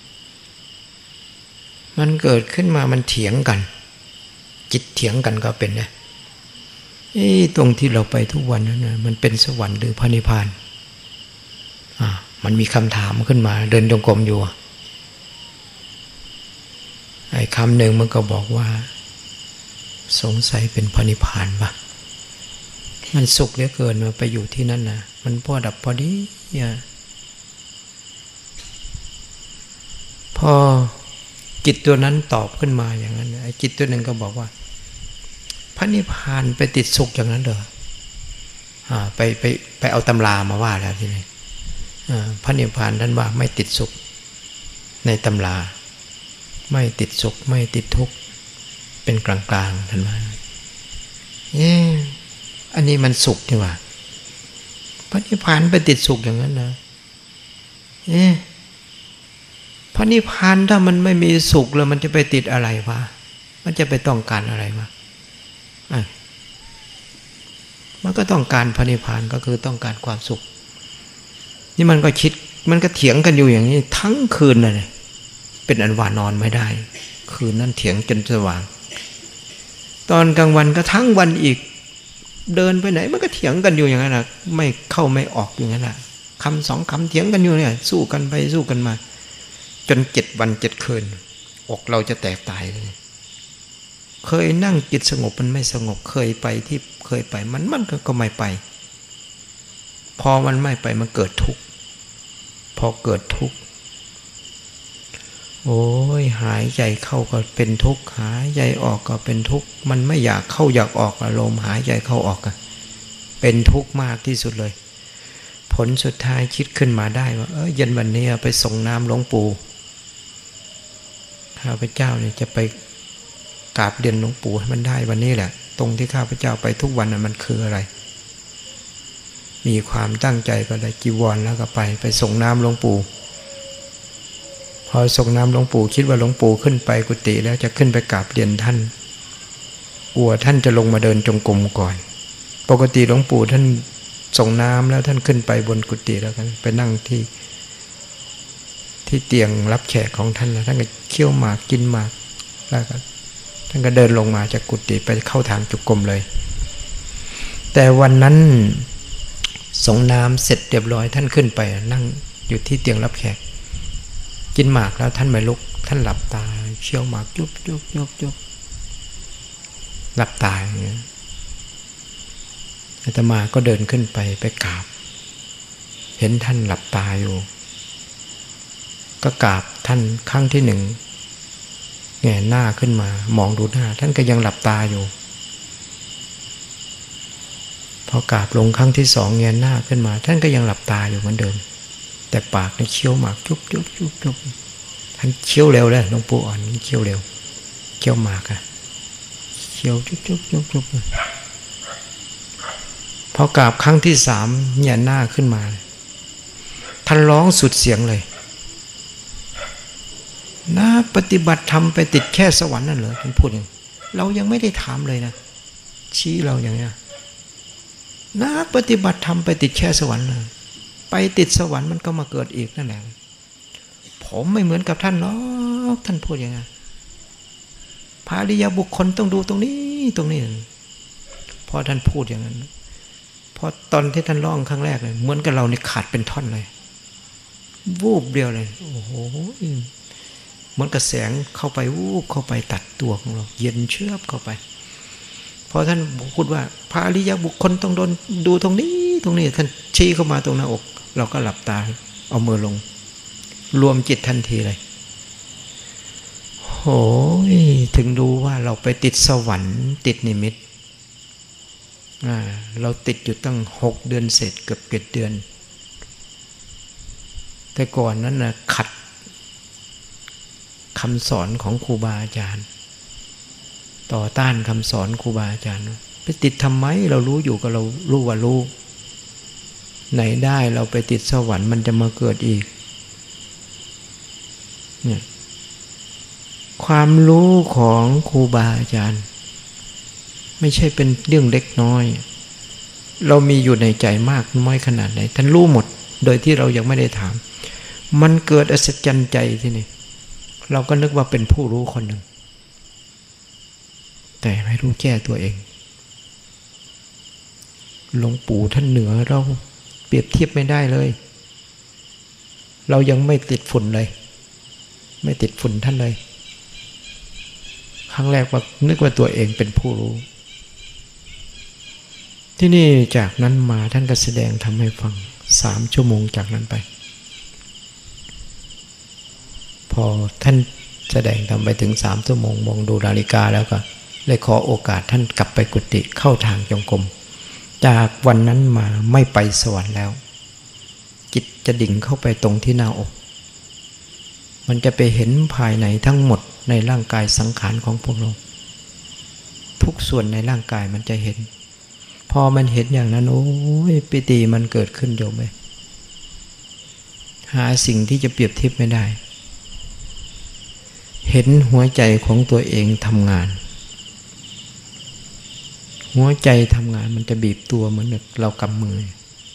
มันเกิดขึ้นมามันเถียงกันจิตเถียงกันก็เป็นนะไอ้ตรงที่เราไปทุกวันนั้นนะมันเป็นสวรรค์หรือพระนิพพานอ่ามันมีคำถามขึ้นมาเดินจงกรมอยู่ไอ้คำหนึ่งมันก็บอกว่าสงสัยเป็นพระนิพพานปะมันสุขเหลือเกินมาไปอยู่ที่นั่นนะมันพอดับพอดีเนี่ยพอจิตตัวนั้นตอบขึ้นมาอย่างนั้นไอ้จิตตัวหนึ่งก็บอกว่าพระนิพพานไปติดสุขอย่างนั้นเหรออ่าไปไปไปเอาตำรามาว่าแล้วทีนี้อ่าพระนิพพานท่านว่าไม่ติดสุขในตำราไม่ติดสุขไม่ติดทุกข์เป็นกลางๆท่านว่าเอ๊ะอันนี้มันสุขนี่หว่าพระนิพพานไปติดสุขอย่างนั้นนะเอ๊ะพระนิพพานถ้ามันไม่มีสุขแล้วมันจะไปติดอะไรวะมันจะไปต้องการอะไรวะอ่ะมันก็ต้องการพระนิพพานก็คือต้องการความสุขนี่มันก็คิดมันก็เถียงกันอยู่อย่างนี้ทั้งคืนเลยเป็นอันว่านอนไม่ได้คืนนั้นเถียงจนสว่างตอนกลางวันก็ทั้งวันอีกเดินไปไหนมันก็เถียงกันอยู่อย่างนั้นนะไม่เข้าไม่ออกอย่างนั้นแหละคำสองคำเถียงกันอยู่เนี่ยสู้กันไปสู้กันมาจนเจ็ดวันเจ็ดคืนอกเราจะแตกตายเลยเคยนั่งจิตสงบมันไม่สงบเคยไปที่เคยไปมันมันก็ไม่ไปพอมันไม่ไปมันเกิดทุกข์พอเกิดทุกข์โอ้ยหายใจเข้าก็เป็นทุกข์หายใจออกก็เป็นทุกข์มันไม่อยากเข้าอยากออกอารมณ์หายใจเข้าออกอะเป็นทุกข์มากที่สุดเลยผลสุดท้ายคิดขึ้นมาได้ว่าเออเย็นวันนี้ไปส่งน้ำหลวงปู่ข้าพเจ้าเนี่ยจะไปกราบเรียนหลวงปู่ให้มันได้วันนี้แหละตรงที่ข้าพเจ้าไปทุกวันน่ะมันคืออะไรมีความตั้งใจก็ได้จีวรแล้วก็ไปไปส่งน้ำหลวงปู่พอส่งน้ำหลวงปู่คิดว่าหลวงปู่ขึ้นไปกุฏิแล้วจะขึ้นไปกราบเรียนท่านกลัวท่านจะลงมาเดินจงกรมก่อนปกติหลวงปู่ท่านส่งน้ำแล้วท่านขึ้นไปบนกุฏิแล้วกันไปนั่งที่ที่เตียงรับแขกของท่านแล้วท่านก็เคี่ยวหมากกินหมากแล้วก็ท่านก็เดินลงมาจากกุฏิไปเข้าทางจงกรมเลยแต่วันนั้นส่งน้ำเสร็จเรียบร้อยท่านขึ้นไปนั่งอยู่ที่เตียงรับแขกกินหมากแล้วท่านไม่ลุกท่านหลับตาเคี่ยวหมากยุบยุบยุบยุบหลับตาอย่างเงี้ยอาตมาก็เดินขึ้นไปไปกราบเห็นท่านหลับตาอยู่ก็กราบท่านครั้งที่หนึ่งแงนหน้าขึ้นมามองดูหน้าท่านก็ยังหลับตาอยู่พอกราบลงครั้งที่สองแงนหน้าขึ้นมาท่านก็ยังหลับตาอยู่เหมือนเดิมแต่ปากเนี่ยเคี้ยวหมากจุบจุบจุบจุบท่านเคี้ยวเร็วเลยหลวงปู่อ่อนเคี้ยวเร็วเคี้ยวหมากอะเคี้ยวจุบจุบจุบจุบพอกราบครั้งที่สามแงนหน้าขึ้นมาท่านร้องสุดเสียงเลยนะปฏิบัติธรรมไปติดแค่สวรรค์นั่นเหรอท่านพูดอย่างเรายังไม่ได้ถามเลยนะชี้เราอย่างนี้นะปฏิบัติธรรมไปติดแค่สวรรค์เลยไปติดสวรรค์มันก็มาเกิดอีกนั่นแหละผมไม่เหมือนกับท่านหรอกท่านพูดอย่างนี้พระอริยบุคคลต้องดูตรงนี้ตรงนี้พอท่านพูดอย่างนั้นพอตอนที่ท่านร้องครั้งแรกเลยเหมือนกับเราเนี่ยขาดเป็นท่อนเลยวูบเดียวเลยโอ้โหเหมือนกับแสงเข้าไปวูบเข้าไปตัดตัวของเราเย็นเชือบเข้าไปพอท่านพูดว่าพระอริยบุคคลต้องโดนดูตรงนี้ตรงนี้ท่านชี้เข้ามาตรงหน้าอกเราก็หลับตาเอามือลงรวมจิตทันทีเลยโอ้ยถึงดูว่าเราไปติดสวรรค์ติดนิมิตอ่าเราติดอยู่ตั้งหกเดือนเศษเกือบเจ็ดเดือนแต่ก่อนนั้นนะขัดคำสอนของครูบาอาจารย์ต่อต้านคำสอนครูบาอาจารย์ไปติดทำไมเรารู้อยู่ก็เรารู้ว่ารู้ไหนได้เราไปติดสวรรค์มันจะมาเกิดอีกเนี่ยความรู้ของครูบาอาจารย์ไม่ใช่เป็นเรื่องเล็กน้อยเรามีอยู่ในใจมากน้อยขนาดไหนท่านรู้หมดโดยที่เรายังไม่ได้ถามมันเกิดอัศจรรย์ใจที่นี่เราก็นึกว่าเป็นผู้รู้คนหนึ่งแต่ไม่รู้แก้ตัวเองหลวงปู่ท่านเหนือเราเปรียบเทียบไม่ได้เลยเรายังไม่ติดฝุ่นเลยไม่ติดฝุ่นท่านเลยครั้งแรกว่านึกว่าตัวเองเป็นผู้รู้ที่นี่จากนั้นมาท่านก็แสดงทำให้ฟังสามชั่วโมงจากนั้นไปพอท่านแสดงทำไปถึงสามชั่วโมงมองดูนาฬิกาแล้วก็เลยขอโอกาสท่านกลับไปกุฏิเข้าทางจงกรมจากวันนั้นมาไม่ไปสวรรค์แล้วจิตจะดิ่งเข้าไปตรงที่หน้าอกมันจะไปเห็นภายในทั้งหมดในร่างกายสังขารของพวกเราทุกส่วนในร่างกายมันจะเห็นพอมันเห็นอย่างนั้นโอ้ยปิติมันเกิดขึ้นโยมเลยหาสิ่งที่จะเปรียบเทียบไม่ได้เห็นหัวใจของตัวเองทำงานหัวใจทำงานมันจะบีบตัวเหมือนเรากำมือ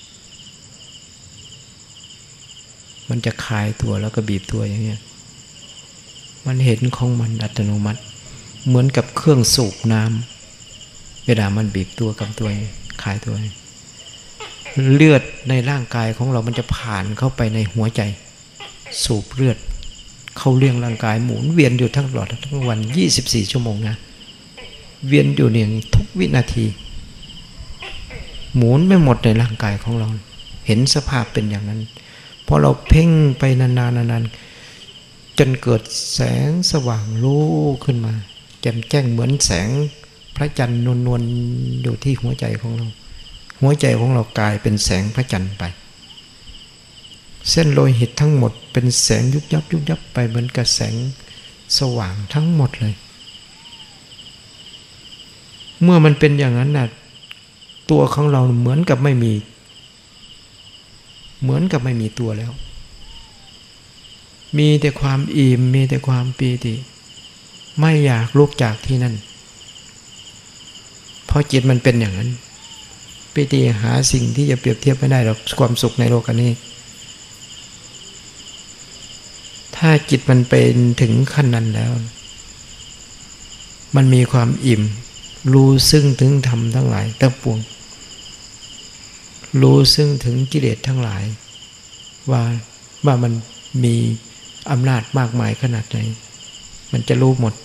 มันจะคลายตัวแล้วก็บีบตัวอย่างเงี้ยมันเห็นของมันอัตโนมัติเหมือนกับเครื่องสูบน้วลามันบีบตัวกับตัวคลายตัวเลือดในร่างกายของเรามันจะผ่านเข้าไปในหัวใจสูบเลือดเข้าเลี้ยงร่างกายหมุนเวียนอยู่ทั้งตลอดทั้งวันยี่สิบสี่ชั่วโมงนะเวียนอยู่เนี่ยทุกวินาทีหมุนไม่หมดในร่างกายของเราเห็นสภาพเป็นอย่างนั้นพอเราเพ่งไปนานๆนานๆจนเกิดแสงสว่างรู้ขึ้นมาแจ่มแจ้งเหมือนแสงพระจันทร์นวลๆอยู่ที่หัวใจของเราหัวใจของเรากลายเป็นแสงพระจันทร์ไปเส้นโลหิตทั้งหมดเป็นแสงยุบยับยุบยับไปเหมือนกับแสงสว่างทั้งหมดเลยเมื่อมันเป็นอย่างนั้นน่ะตัวของเราเหมือนกับไม่มีเหมือนกับไม่มีตัวแล้วมีแต่ความอิ่มมีแต่ความปีติไม่อยากลุกจากที่นั่นเพราะจิตมันเป็นอย่างนั้นปีติหาสิ่งที่จะเปรียบเทียบไม่ได้หรอกความสุขในโลกนี้ถ้าจิตมันเป็นถึงขั้นนั้นแล้วมันมีความอิ่มรู้ซึ่งถึงธรรมทั้งหลายทั้งปวงรู้ซึ่งถึงกิเลสทั้งหลายว่าว่ามันมีอำนาจมากมายขนาดไหนมันจะรู้หมด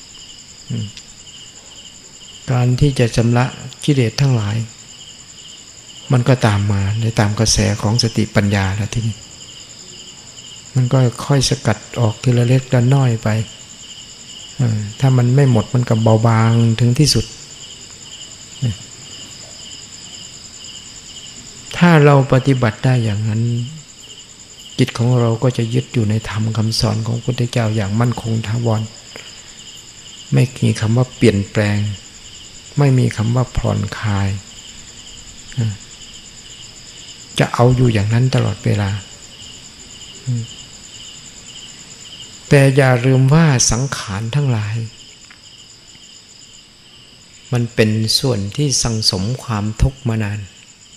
การที่จะชำระกิเลสทั้งหลายมันก็ตามมาในตามกระแสของสติปัญญาแล้วทีนี้มันก็ค่อยสกัดออกทีละเล็กละน้อยไปถ้ามันไม่หมดมันก็เบาบางถึงที่สุดถ้าเราปฏิบัติได้อย่างนั้นจิตของเราก็จะยึดอยู่ในธรรมคำสอนของพระพุทธเจ้าอย่างมั่นคงถาวรไม่มีคำว่าเปลี่ยนแปลงไม่มีคำว่าผ่อนคลายจะเอาอยู่อย่างนั้นตลอดเวลาแต่อย่าลืมว่าสังขารทั้งหลายมันเป็นส่วนที่สั่งสมความทุกข์มานาน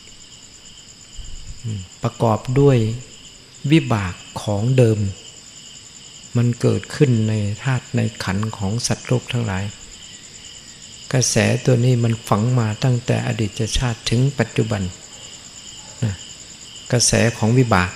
ประกอบด้วยวิบากของเดิมมันเกิดขึ้นในธาตุในขันธ์ของสัตว์โลกทั้งหลายกระแสตัวนี้มันฝังมาตั้งแต่อดีตชาติถึงปัจจุบันนะกระแสของวิบาก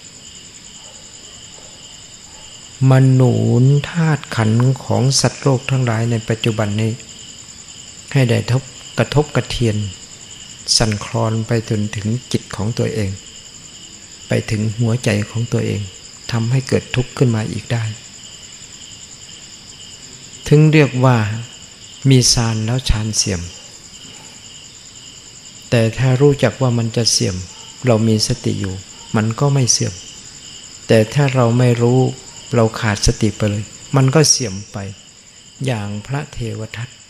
มันหนุนธาตุขันธ์ของสัตว์โลกทั้งหลายในปัจจุบันนี้ให้ได้ทบกระทบกระเทียนสั่นคลอนไปจนถึงจิตของตัวเองไปถึงหัวใจของตัวเองทำให้เกิดทุกข์ขึ้นมาอีกได้ถึงเรียกว่ามีฌานแล้วฌานเสื่อมแต่ถ้ารู้จักว่ามันจะเสื่อมเรามีสติอยู่มันก็ไม่เสื่อมแต่ถ้าเราไม่รู้เราขาดสติไปเลยมันก็เสื่อมไปอย่างพระเทวทัต